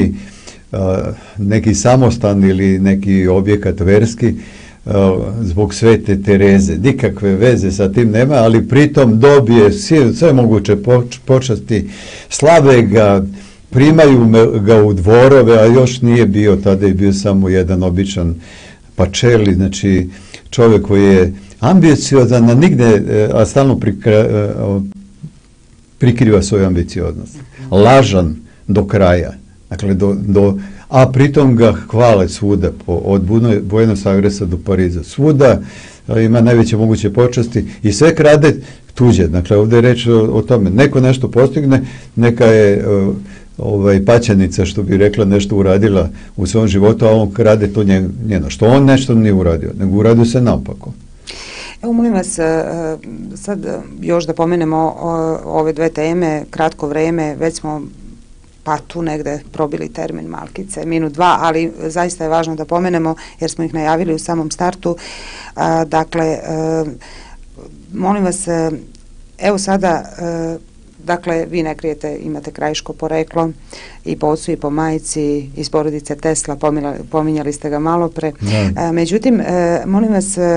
neki samostan ili neki objekat verski zbog Svete Tereze. Nikakve veze sa tim nema, ali pritom dobije sve moguće počasti, slave ga, primaju ga u dvorove, a još nije bio, tada je bio samo jedan običan pačeli, znači čovjek koji je ambiciozan, a nigde, a stalno prikriva svoju ambicioznost. Lažan do kraja. Dakle, a pritom ga hvale svuda, od Buenos Airesa do Pariza. Svuda ima najveće moguće počasti i sve krade tuđe. Dakle, ovdje je reč o tome. Neko nešto postigne, neka je paćenica, što bi rekla, nešto uradila u svom životu, a on krade to njeno. Što on nešto nije uradio, nego uradio se naopako. Evo, molim vas, sad još da pomenemo ove dve teme, kratko vreme, već smo pa tu negde probili termin malkice, minut 2, ali zaista je važno da pomenemo, jer smo ih najavili u samom startu. Dakle, molim vas, evo sada, dakle, vi ne krijete, imate krajiško poreklo i po ocu i po majici iz porodice Tesla, pominjali ste ga malo pre. Međutim, molim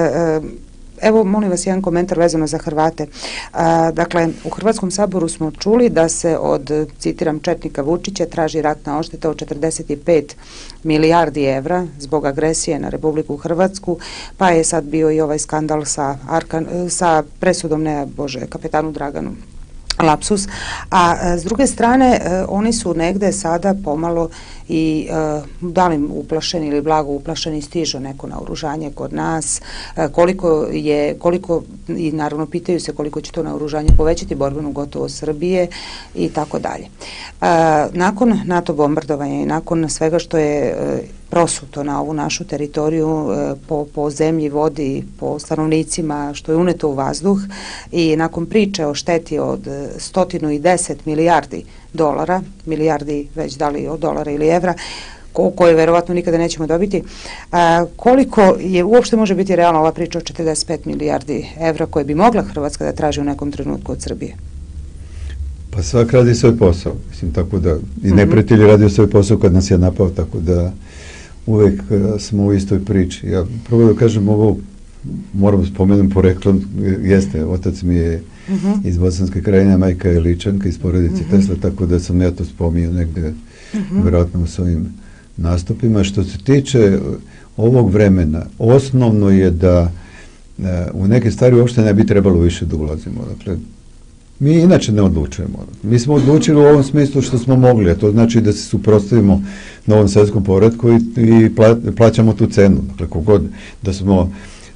vas jedan komentar vezano za Hrvate. Dakle, u Hrvatskom saboru smo čuli da se od, citiram, četnika Vučića traži ratna odšteta od 45 milijardi evra zbog agresije na Republiku Hrvatsku, pa je sad bio i ovaj skandal sa presudom, kapetanu Draganu. Lapsus, a s druge strane oni su negde sada pomalo i da li uplašeni ili blago uplašeni, stižu neko naoružanje kod nas, koliko i naravno pitaju se koliko će to naoružanje povećati borbenu gotovost Srbije i tako dalje. Nakon NATO bombardovanja i nakon svega što je prosuto na ovu našu teritoriju po zemlji, vodi, po stanovnicima, što je uneto u vazduh, i nakon priče o šteti od 110 milijardi dolara, milijardi već da li od dolara ili evra, koje verovatno nikada nećemo dobiti, koliko je uopšte može biti realna ova priča od 45 milijardi evra koje bi mogla Hrvatska da traži u nekom trenutku od Srbije? Pa svak radi svoj posao, mislim, tako da i neprijatelj radi svoj posao kad nas je napao, tako da uvek smo u istoj priči. Ja prvo da kažem ovo, moram spomenuti poreklom, jeste, otac mi je iz Bosanske Krajine, majka je Ličanka iz porodice Tesla, tako da sam ja to spominjao negde vjerojatno u svojim nastupima. Što se tiče ovog vremena, osnovno je da u neke stvari uopšte ne bi trebalo više da ulazimo. Dakle, mi inače ne odlučujemo. Mi smo odlučili u ovom smislu što smo mogli, a to znači da se suprotstavimo novom svjetskom poretku i plaćamo tu cenu. Dakle, kogod da smo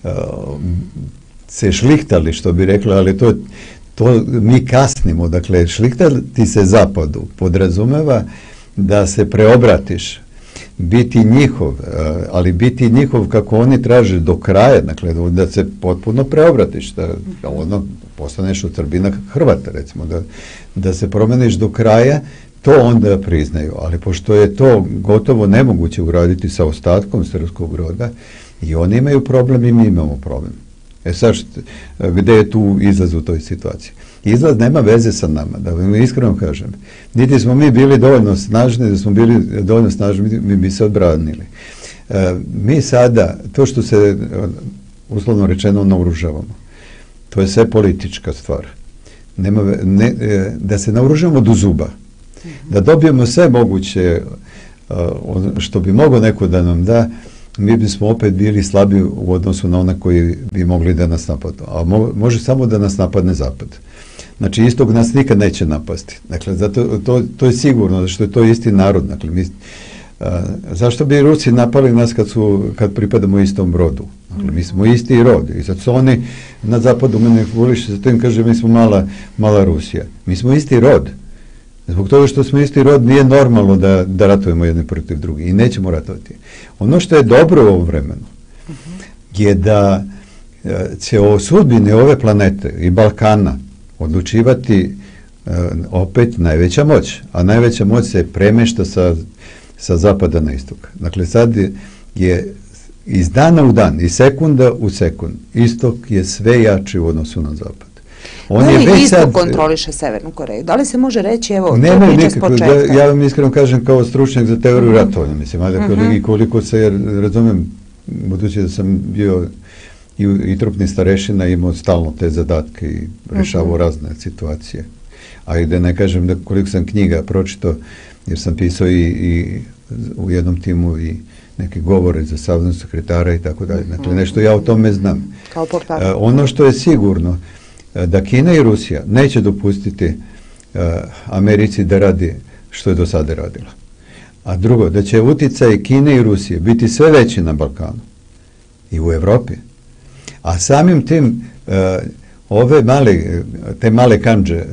se šlihtali, što bi rekla, ali to mi kasnimo. Dakle, šlihtati se zapadu podrazumeva da se preobratiš, biti njihov, ali biti njihov kako oni traže do kraja, dakle, da se potpuno preobratiš, da ono postaneš od Srbina Hrvata, recimo, da se promeniš do kraja, to onda priznaju, ali pošto je to gotovo nemoguće uraditi sa ostatkom srpskog roda, i oni imaju problem i mi imamo problem. Sad, gde je tu izlaz u toj situaciji? Izlaz nema veze sa nama, da vam iskreno kažem. Niti smo mi bili dovoljno snažni, da smo bili dovoljno snažni, mi bi se odbranili. Mi sada, to što se, uslovno rečeno, naoružavamo, to je sve politička stvar. Da se naoružamo do zuba, da dobijemo sve moguće što bi mogao neko da nam da, mi bismo opet bili slabi u odnosu na one koji bi mogli da nas napadnu. A može samo da nas napadne Zapad. Znači, istog nas nikad neće napasti. Dakle, zato, to je sigurno, zato što je to isti narod. Dakle, zašto bi Rusi napali nas kad pripadamo istom brodu? Dakle, mi smo isti rod. I sad su oni na zapadu manipulišu, zato im kaže mi smo mala Rusija. Mi smo isti rod. Zbog toga što smo isti rod nije normalno da ratujemo jedni protiv drugih i nećemo ratovati. Ono što je dobro u ovom vremenu je da će o sudbini ove planete i Balkana odlučivati opet najveća moć, a najveća moć se premešta sa zapada na istok. Dakle, sad je iz dana u dan, iz sekunda u sekund, istok je sve jači u odnosu na zapad. Da li istok kontroliše Severnu Koreju? Da li se može reći, evo, to priča s početka? Ja vam iskreno kažem kao stručnjak za teoriju ratovanja, mislim, i koliko se razumem, budući da sam bio i trupni starešina, imao stalno te zadatke i rešavao razne situacije. A i da ne kažem da koliko sam knjiga pročitao, jer sam pisao i u jednom timu i neke govore za saveznog sekretara i tako dalje. Dakle, nešto ja o tome znam. Kao portal. Ono što je sigurno, da Kina i Rusija neće dopustiti Americi da radi što je do sada radila. A drugo, da će uticaj Kine i Rusije biti sve veći na Balkanu i u Evropi. A samim tim te male kandže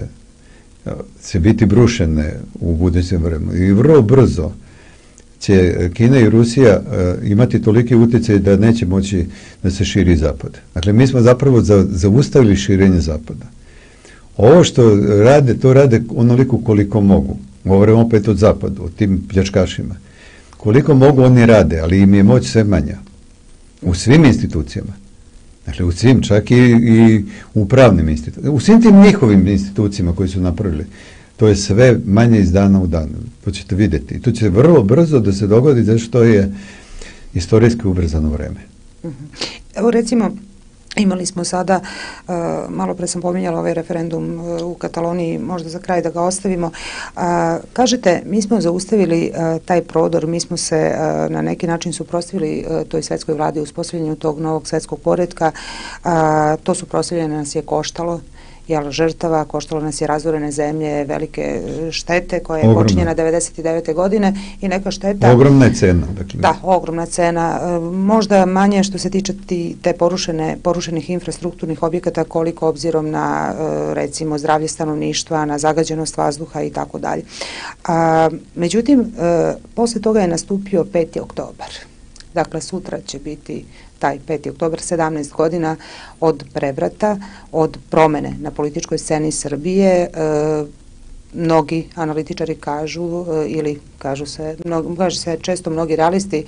će biti brušene u budućem vremenu i vrlo brzo će Kina i Rusija imati toliki utjecaj da neće moći da se širi zapad. Dakle, mi smo zapravo zaustavili širenje zapada. Ovo što rade, to rade onoliko koliko mogu. Govorimo opet o zapadu, o tim pljačkašima. Koliko mogu oni rade, ali im je moć sve manja. U svim institucijama. Dakle, u svim, čak i u pravnim institucijama. U svim tim njihovim institucijama koji su napravili. To je sve manje iz dana u dan. To ćete vidjeti. I to će vrlo brzo da se dogodi, zato što je istorijski ubrzano vreme. Evo, recimo, imali smo sada, malo pre sam pominjala ovaj referendum u Kataloniji, možda za kraj da ga ostavimo. Kažete, mi smo zaustavili taj prodor, mi smo se na neki način suprotstavili toj svetskoj vladi u uspostavljanju tog novog svetskog poretka. To suprotstavljanje nas je koštalo, žrtava, koštalo nas je razorene zemlje, velike štete koja je počinjena 99. godine i neka šteta... Ogromna je cena. Dakle. Da, ogromna cena. Možda manje što se tiče te porušenih infrastrukturnih objekata, koliko obzirom na, recimo, zdravlje stanovništva, na zagađenost vazduha i tako dalje. Međutim, posle toga je nastupio 5. oktobar. Dakle, sutra će biti taj 5. oktobar, 17 godina od prevrata, od promene na političkoj sceni Srbije. Mnogi analitičari kažu, ili kaže se često mnogi realisti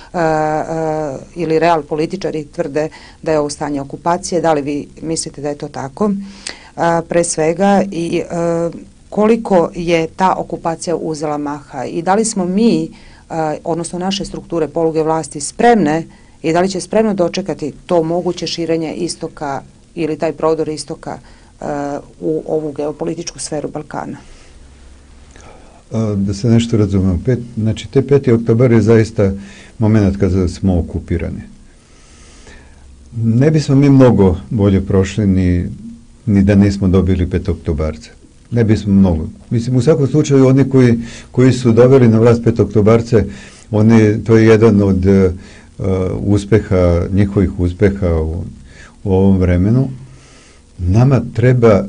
ili real političari tvrde da je ovo stanje okupacije. Da li vi mislite da je to tako? Pre svega, i koliko je ta okupacija uzela maha i da li smo mi, odnosno naše strukture, poluge vlasti, spremne i da li će spremno dočekati to moguće širenje istoka ili taj prodor istoka u ovu geopolitičku sferu Balkana? Da se nešto razumemo. Znači, te 5. oktobar je zaista moment kada smo okupirani. Ne bismo mi mnogo bolje prošli ni da nismo dobili 5. oktobarca. Ne bismo mnogo. Mislim, u svakom slučaju, oni koji su doveli na vlast 5. oktobarce, to je jedan od njihovih uspeha u ovom vremenu. Nama treba,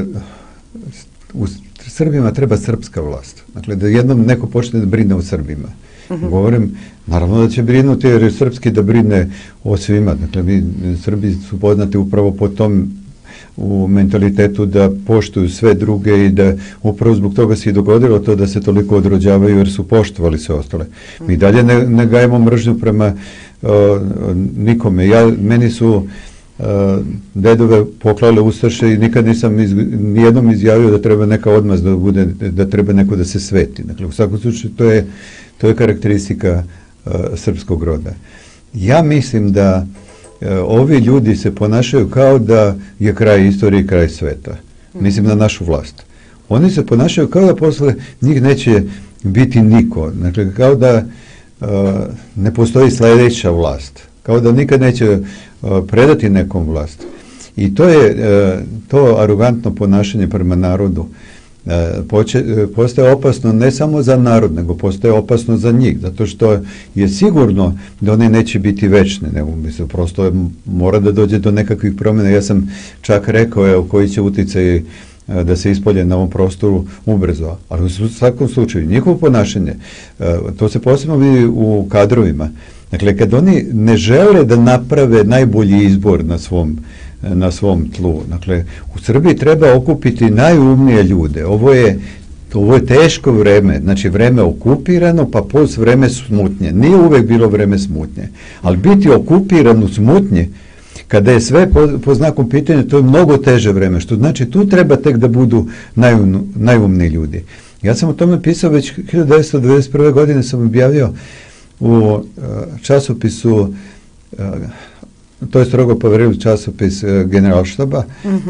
Srbima treba srpska vlast. Dakle, da jednom neko počne da brine o Srbima. Govorim, naravno da će brinuti, jer je srpski da brine o svima. Dakle, Srbi su poznati upravo po tom u mentalitetu da poštuju sve druge i da upravo zbog toga se i dogodilo to da se toliko odrođavaju jer su poštovali sve ostale. Mi dalje ne gajemo mržnju prema nikome. Meni su dedove poklale ustaše i nikad nisam nijednom izjavio da treba neka odmaz da bude, da treba neko da se sveti. Dakle, u svakom slučaju to je karakteristika srpskog roda. Ja mislim da ovi ljudi se ponašaju kao da je kraj istorije i kraj sveta. Mislim na našu vlast. Oni se ponašaju kao da posle njih neće biti niko. Dakle, kao da ne postoji sledeća vlast. Kao da nikad neće predati nekom vlast. I to arogantno ponašanje prema narodu postaje opasno ne samo za narod, nego postaje opasno za njih, zato što je sigurno da one neće biti večne, nego mislim, prosto mora da dođe do nekakvih promjena. Ja sam čak rekao koji će uticaj da se ispolje na ovom prostoru ubrzo, ali u svakom slučaju njihovo ponašanje, to se posebno vidi u kadrovima. Dakle, kad oni ne žele da naprave najbolji izbor na svom tlu. Dakle, u Srbiji treba okupiti najumnije ljude. Ovo je teško vreme, znači vreme okupirano, pa plus vreme smutnje. Nije uvek bilo vreme smutnje, ali biti okupiran u smutnje, kada je sve po znaku pitanja, to je mnogo teže vreme, što znači tu treba tek da budu najumniji ljudi. Ja sam o tome pisao već 1991. godine, sam objavio u časopisu, to je strogo poverljiv časopis Generalštaba,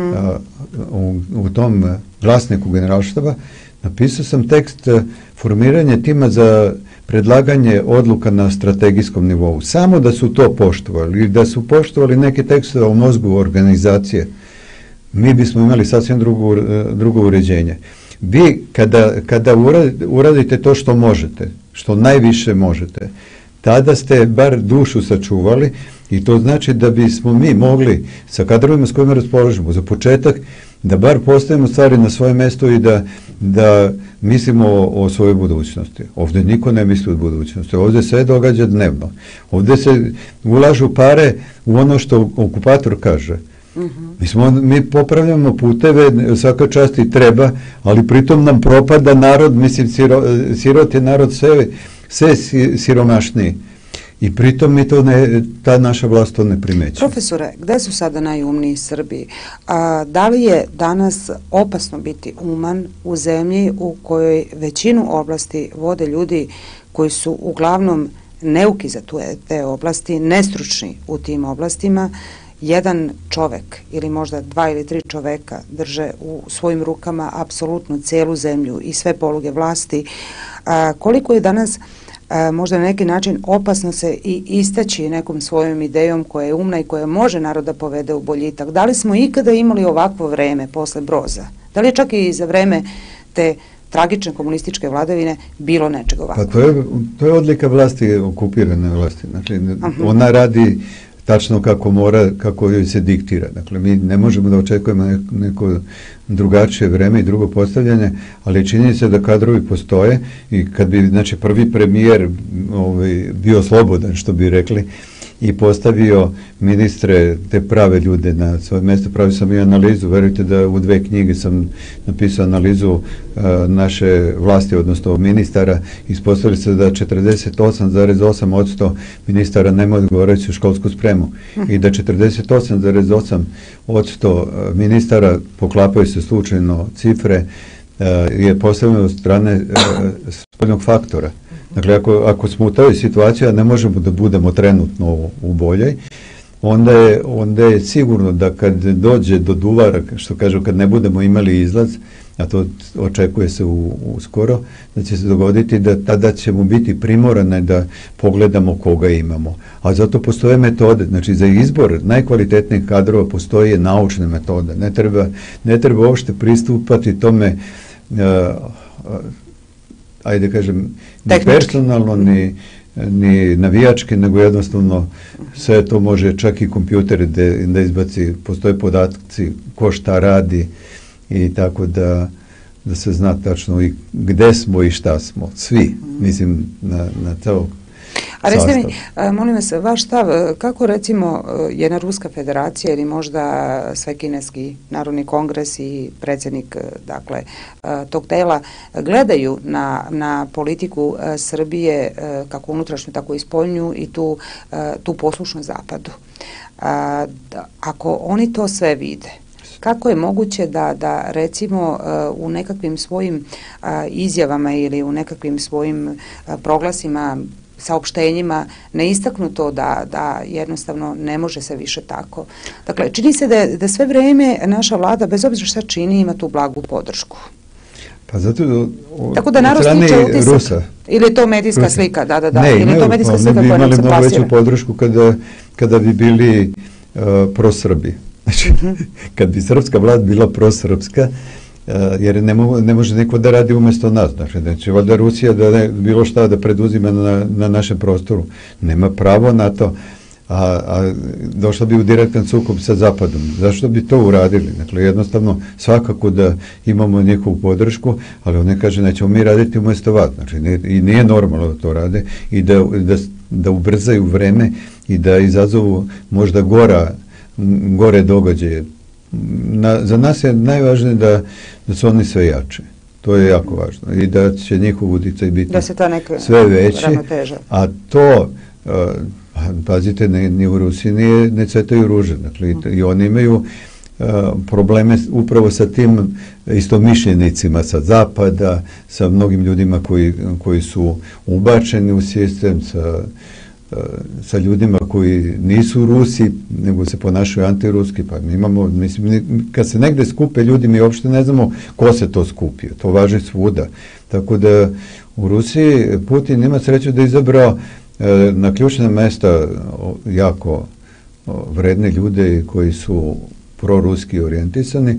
u tom glasniku Generalštaba, napisao sam tekst formiranje tima za predlaganje odluka na strategijskom nivou. Samo da su to poštovali, da su poštovali neke tekstove u mozgu organizacije, mi bismo imali sasvim drugo uređenje. Vi, kada uradite to što možete, što najviše možete, tada ste bar dušu sačuvali i to znači da bismo mi mogli sa kadrovima s kojima raspoložimo za početak da bar postavimo stvari na svoje mesto i da mislimo o svojoj budućnosti. Ovdje niko ne misli o budućnosti, ovdje sve događa dnevno. Ovdje se ulažu pare u ono što okupator kaže. Mi popravljamo puteve, svaka čast i treba, ali pritom nam propada narod, mislim, sirot je narod sve siromašniji. I pritom ta naša vlast to ne primeće. Profesore, gde su sada najumniji Srbi? Da li je danas opasno biti uman u zemlji u kojoj većinu oblasti vode ljudi koji su uglavnom neuki za te oblasti, nestručni u tim oblastima, jedan čovek ili možda 2 ili 3 čoveka drže u svojim rukama apsolutno celu zemlju i sve poluge vlasti? Koliko je danas možda na neki način opasno se i istaći nekom svojom idejom koja je umna i koja može naroda povede u boljitak? Da li smo ikada imali ovakvo vreme posle Broza? Da li je čak i za vreme te tragične komunističke vladavine bilo nečega ovako? Pa to je odlika vlasti, okupirane vlasti. Znači, ona radi tačno kako mora, kako joj se diktira. Dakle, mi ne možemo da očekujemo neko drugačije vreme i drugo postavljanje, ali čini se da kadrovi postoje i kad bi, znači, prvi premijer bio slobodan, što bi rekli, i postavio ministre, te prave ljude na svoje mjesto. Pravio sam i analizu, verujte da u 2 knjige sam napisao analizu naše vlasti, odnosno ministara. Ispostavili se da 48,8% ministara nema odgovarajuću školsku spremu i da 48,8% ministara, poklapaju se slučajno cifre, je postavljeno od strane spoljnog faktora. Dakle, ako smo u toj situaciji, a ne možemo da budemo trenutno u boljoj, onda je sigurno da kad dođe do duvara, što kažu, kad ne budemo imali izlaz, a to očekuje se uskoro, da će se dogoditi da tada ćemo biti primorane da pogledamo koga imamo. A zato postoje metode, znači za izbor najkvalitetnijih kadrova postoje naučne metode. Ne treba uopšte pristupati tome, ajde kažem, ni personalno, ni navijački, nego jednostavno sve to može čak i kompjuter da izbaci, postoje podatci ko šta radi i tako da se zna tačno i gde smo i šta smo. Svi, mislim, na to. A recite mi, molim vas, vaš stav, kako recimo jedna Ruska federacija ili možda Svekineski narodni kongres i predsjednik dakle tog tela gledaju na politiku Srbije kako unutrašnju tako i spoljnju i tu poslušnu zapadu? Ako oni to sve vide, kako je moguće da recimo u nekakvim svojim izjavama ili u nekakvim svojim proglasima, saopštenjima ne istaknu to da jednostavno ne može se više tako? Dakle, čini se da sve vrijeme naša vlada, bez obzira šta čini, ima tu blagu podršku. Pa zato tako da narod stiče utisak. Rusa. Ili je to medijska slika? Da. Ne, ili je to medijska slika koja nam se imali mnogo veću podršku kada bi bili prosrbi. Znači, kad bi srpska vlast bila prosrpska, jer ne može niko da radi umjesto nas. Znači, valjda Rusija bilo šta da preduzima na našem prostoru. Nema pravo na to, a došla bi u direktan sukob sa Zapadom. Zašto bi to uradili? Dakle, jednostavno, svakako da imamo njihovu podršku, ali on ne kaže, nećemo mi raditi umjesto vas. Znači, i nije normalno da to rade i da ubrzaju vreme i da izazovu možda gore događaje. Za nas je najvažnije da su oni sve jače. To je jako važno. I da će njihov utjecaj biti sve veći. A to, pazite, ni u Rusiji ne cvetaju ruže. Dakle, i oni imaju probleme upravo sa tim istomišljenicima sa zapada, sa mnogim ljudima koji su ubačeni u sistem, sa ljudima koji nisu Rusi, nego se ponašaju antiruski, pa mi imamo, mislim, kad se negde skupe ljudi, mi uopšte ne znamo ko se to skupio, to važi svuda. Tako da u Rusiji Putin ima sreću da je izabrao na ključna mesta jako vredne ljude koji su proruski orijentisani,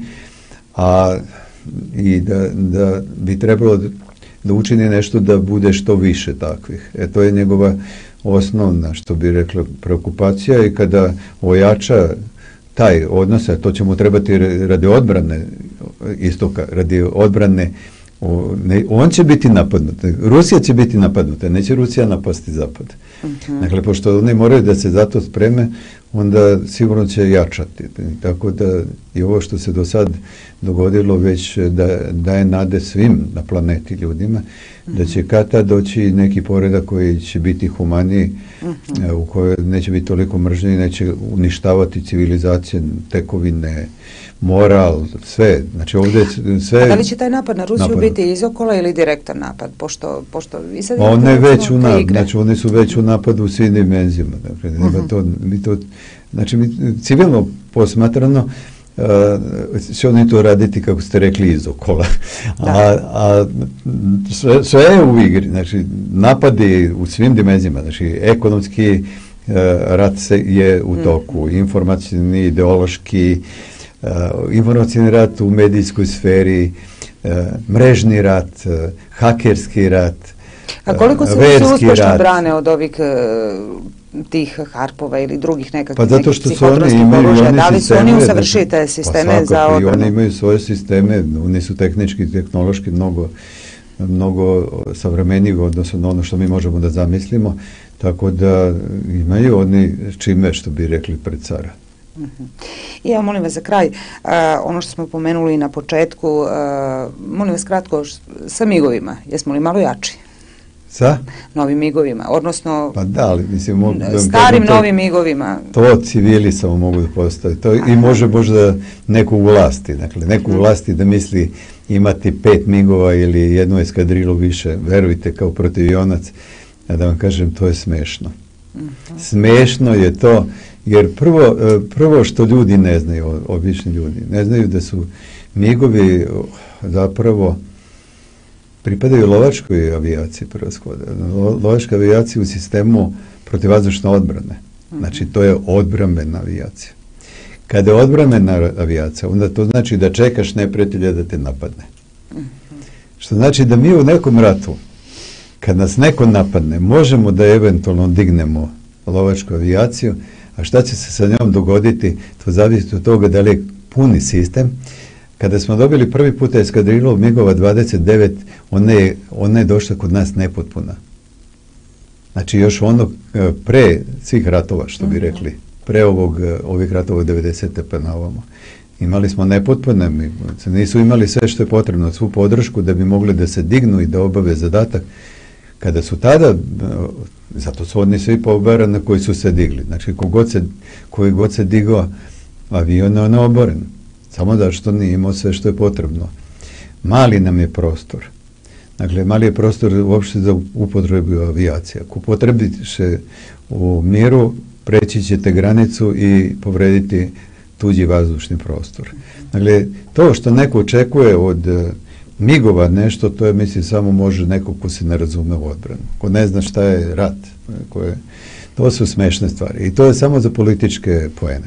i da bi trebalo da učini nešto da bude što više takvih. To je njegova osnovna, što bi rekla, preokupacija, i kada ojača taj odnos, a to će mu trebati radi odbrane istoka, radi odbrane, on će biti napadnut. Rusija će biti napadnuta, neće Rusija napasti Zapad. Dakle, pošto oni moraju da se zato spreme, onda sigurno će jačati. Tako da i ovo što se do sad dogodilo već daje nade svim na planeti ljudima, da će kad tad doći neki poredak koji će biti humaniji, u kojoj neće biti toliko mržnje i neće uništavati civilizacije, tekovine, moral, sve. Znači ovdje sve... A da li će taj napad na Rusiju biti izokola ili direktan napad? Pošto vi sad... On je već u napadu, znači oni su već u napadu u svim dimenzijama. Dakle, znači, civilno posmatrano, će oni to raditi, kako ste rekli, izokola. A sve je u igri. Znači, napadi u svim dimenzijama. Znači, ekonomski rat je u toku, informacijni, ideološki, informacijni rat u medijskoj sferi, mrežni rat, hakerski rat, a koliko se uspješno brane od ovih tih harpova ili drugih nekakvih psihotronskih oružja? Da li su oni usavršili te sisteme za odbranu? Oni imaju svoje sisteme, oni su tehnički i tehnološki mnogo savremeniji odnosno na ono što mi možemo da zamislimo, tako da imaju oni čime, što bi rekli, pred cara. I ja molim vas za kraj, ono što smo pomenuli na početku, molim vas kratko, sa migovima, jesmo li malo jači? Sa? Novim migovima, odnosno pa da, ali, mislim, starim novim migovima. To civili samo mogu da postave. To i može možda neku u vlasti, dakle, neku u vlasti da misli imati 5 migova ili jednu eskadrilu više, verujte, kao protivionac, a da vam kažem, to je smešno. Smešno je to, jer prvo što ljudi ne znaju, obični ljudi, ne znaju da su migovi zapravo pripadaju lovačkoj avijaciji prevashoda. Lovačka avijacija u sistemu protivvazdušne odbrane. Znači, to je odbrambena avijacija. Kada je odbrambena avijacija, onda to znači da čekaš neprijatelja da te napadne. Što znači da mi u nekom ratu, kad nas neko napadne, možemo da eventualno dignemo lovačku avijaciju, a šta će se sa njom dogoditi, to zavisi od toga da li je puni sistem. Kada smo dobili prvi put eskadrilu MiG-ova 29, ona je došla kod nas nepotpuna. Znači još ono pre svih ratova, što bi rekli, pre ovih ratova 90. pa na ovamo. Imali smo nepotpune, nisu imali sve što je potrebno, svu podršku da bi mogli da se dignu i da obave zadatak. Kada su tada, zato su oni svi pobarani koji su se digli. Znači, koji god se digao avion je oboren. Samo da što nije imao sve što je potrebno. Mali nam je prostor. Dakle, mali je prostor uopšte za upotrebu avijacije. Ako upotrebiše u miru, preći ćete granicu i povrediti tuđi vazdušni prostor. Dakle, to što neko očekuje od migova nešto, to je, mislim, samo može neko ko se ne razume u odbranu. Ko ne zna šta je rat. To su smešne stvari. I to je samo za političke poene.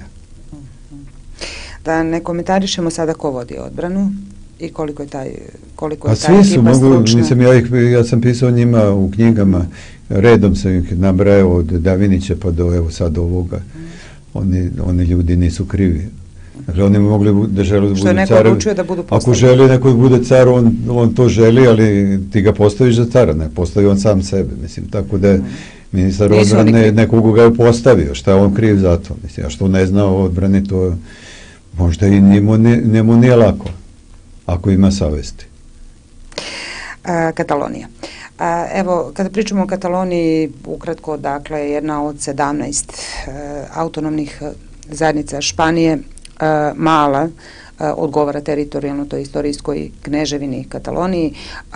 Da ne komentarišemo sada ko vodi odbranu i koliko je taj svi su, stručna. ja sam pisao njima u knjigama, redom sam ih nabrajao od Davinića pa do evo sad ovoga. Oni ljudi nisu krivi. Dakle, oni mogli da žele da budu carevi. Što je neko odlučio da budu postavljeni. Ako želi neko da bude car, on to želi, ali ti ga postaviš za cara, ne postavi on sam sebe. Mislim, tako da je ministar odbrane nekog ga je postavio, šta je on kriv za to. Mislim, a što ne zna o odbrani, to možda i njemu nije lako, ako ima savesti. Katalonija. Evo, kada pričamo o Kataloniji, ukratko, dakle, jedna od 17 autonomnih zajednica Španije, mala, odgovara teritorijalno toj istorijskoj kneževini Kataloniji.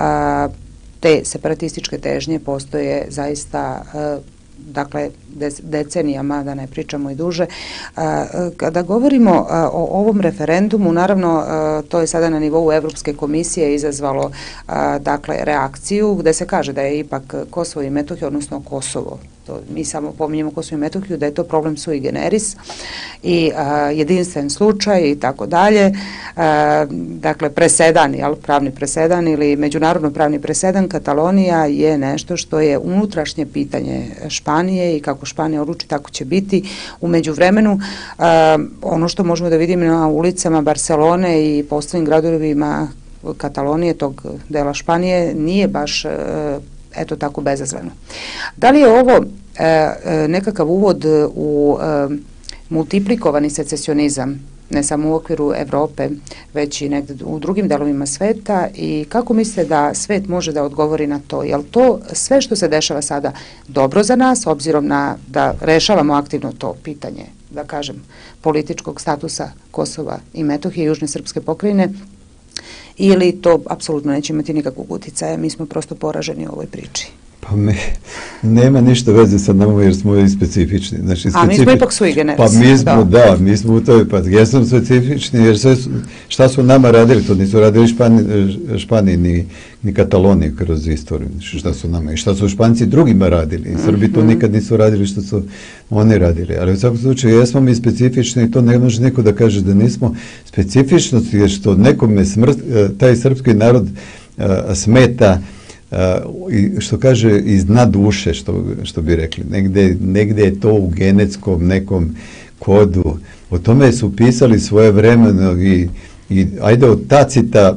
Te separatističke težnje postoje zaista dakle decenijama, da ne pričamo i duže. Kada govorimo o ovom referendumu, naravno to je sada na nivou Evropske komisije izazvalo dakle reakciju gde se kaže da je ipak Kosovo i Metohija, odnosno Kosovo, mi samo pominjemo Kosovo i Metohiju, da je to problem sui generis i jedinstven slučaj i tako dalje. Dakle, presedan, pravni presedan ili međunarodno pravni presedan, Katalonija je nešto što je unutrašnje pitanje Španije i kako Španija odluči, tako će biti. U međuvremenu, ono što možemo da vidimo na ulicama Barcelone i postojećim gradovima Katalonije, tog dela Španije, nije baš eto tako bezazleno. Da li je ovo nekakav uvod u multiplikovani secesionizam, ne samo u okviru Evrope, već i negde u drugim delovima sveta, i kako mislite da svet može da odgovori na to? Je li to sve što se dešava sada dobro za nas, obzirom na da rešavamo aktivno to pitanje, da kažem, političkog statusa Kosova i Metohije i Južne srpske pokrajine, ili to apsolutno neće imati nikakvog uticaja, mi smo prosto poraženi u ovoj priči? Pa nema ništa veze sa nama jer smo i specifični. Znači, mi smo ipak sui generis. Pa mi smo u toj, pa jesam specifični jer šta su nama radili, to nisu radili Španiji ni Kataloniji kroz istoriju, šta su nama i šta su Španci drugima radili. I Srbi to nikad nisu radili što su oni radili. Ali u svakom slučaju jesmo mi specifični i to ne može neko da kaže da nismo. Specifičnost je što nekome taj srpski narod smeta, što kaže iz dna duše, što bi rekli, negde je to u genetskom nekom kodu. O tome su pisali svoje vremeno i ajde od Tacita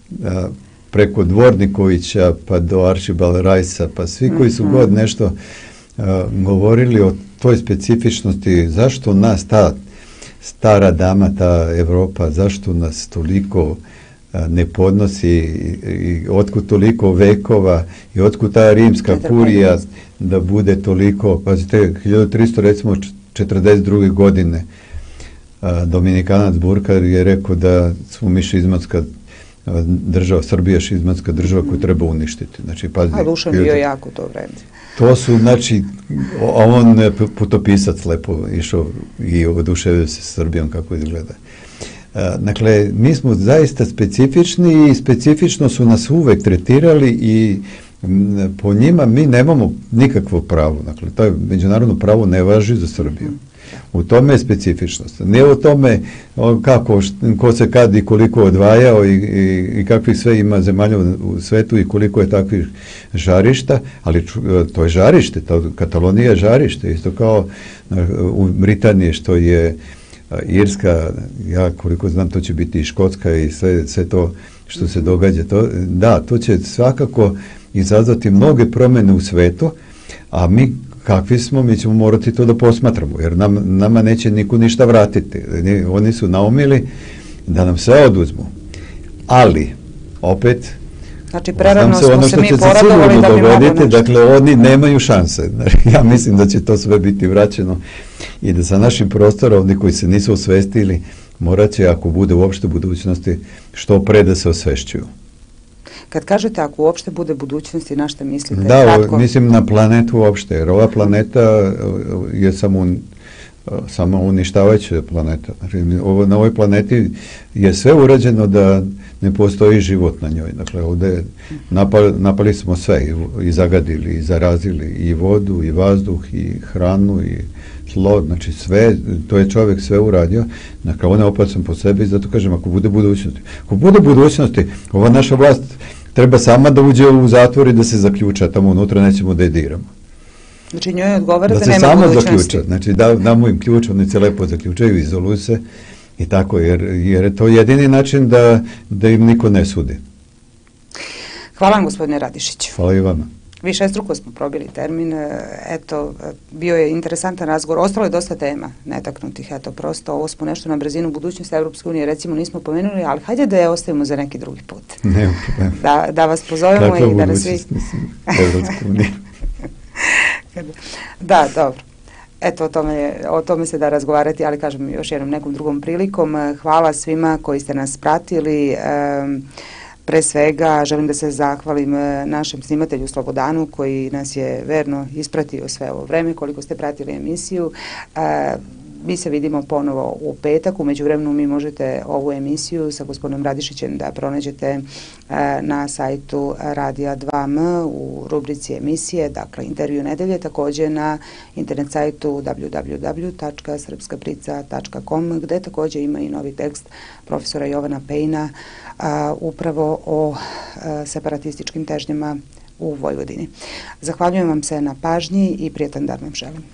preko Dvornikovića pa do Archibald Ricea, pa svi koji su god nešto govorili o toj specifičnosti, zašto nas ta stara dama, ta Evropa, zašto nas toliko ne podnosi i otkud toliko vekova i otkud ta rimska kurija da bude toliko, pazite, 1300 recimo 42. godine Dominikanac Burkar je rekao da smo mi šizmatska država, Srbija šizmatska država koju treba uništiti. Znači, pazite, a Dušan bio jako to vreme. To su, znači, on putopisac lepo išao i oduševio se Srbijom kako izgleda. Dakle, mi smo zaista specifični i specifično su nas uvek tretirali i po njima mi nemamo nikakvo pravo. Dakle, to međunarodno pravo ne važi za Srbiju. U tome je specifičnost. Ne o tome kako, ko se kad i koliko odvajao i kakvih sve ima zemalja u svetu i koliko je takvih žarišta, ali to je žarište, Katalonija je žarište, isto kao u Britaniji što je Irska, ja koliko znam to će biti i Škotska i sve to što se događa. To će svakako izazvati mnoge promene u svetu, A mi kakvi smo, mi ćemo morati to da posmatramo, jer nama neće niko ništa vratiti. Oni su naumili da nam sve oduzmu. Ali, opet, znači, prerano smo se mi poradovali da bi mogli nešto. Dakle, oni nemaju šanse. Ja mislim da će to sve biti vraćeno i da sa našim prostorom, oni koji se nisu osvestili, morat će, ako bude uopšte budućnosti, što pre da se osvešćuju. Kad kažete ako uopšte bude budućnosti, na što mislite? Da, mislim na planetu uopšte, jer ova planeta je samo uništavajuća planeta. Znači, na ovoj planeti je sve urađeno da ne postoji život na njoj. Dakle, ovde napali smo sve i zagadili, i zarazili i vodu, i vazduh, i hranu, i tlo, znači sve, to je čovjek sve uradio, dakle on je opasan po sebi i zato kažem, ako bude budućnosti, ova naša vlast treba sama da uđe u zatvor i da se zaključa, tamo unutra nećemo da je diramo. Znači njoj odgovara da nema samo budućnosti. Zaključa, znači damo im ključ, oni se lepo zaključaju, izoluju se i tako, jer je to jedini način da im niko ne sudi. Hvala vam, gospodine Radišić. Hvala i vama. Višestruko smo probili termin, eto, bio je interesantan razgovor, ostalo je dosta tema netaknutih, eto, prosto ovo smo nešto na brzinu budućnosti Evropske unije, recimo nismo pomenuli, ali hajde da je ostavimo za neki drugi put. Nema problema. Da vas pozovemo i da nas svi... Evropske unije. Da, dobro. Eto, o tome se da razgovarati, ali kažem još jednom nekom drugom prilikom. Hvala svima koji ste nas pratili. Pre svega želim da se zahvalim našem snimatelju Slobodanu koji nas je verno ispratio sve ovo vreme koliko ste pratili emisiju. Mi se vidimo ponovo u petak, u međuvremenu mi možete ovu emisiju sa gospodinom Radišićem da pronađete na sajtu Radija 2M u rubrici emisije, dakle intervju nedelje, takođe na internet sajtu www.srpskaprica.com gde takođe ima i novi tekst profesora Jovana Pejna upravo o separatističkim težnjama u Vojvodini. Zahvaljujem vam se na pažnji i prijatan dan vam želim.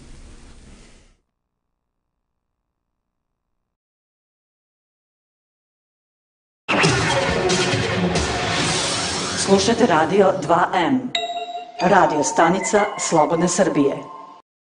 Slušajte Radio 2M, radio stanica Slobodne Srbije.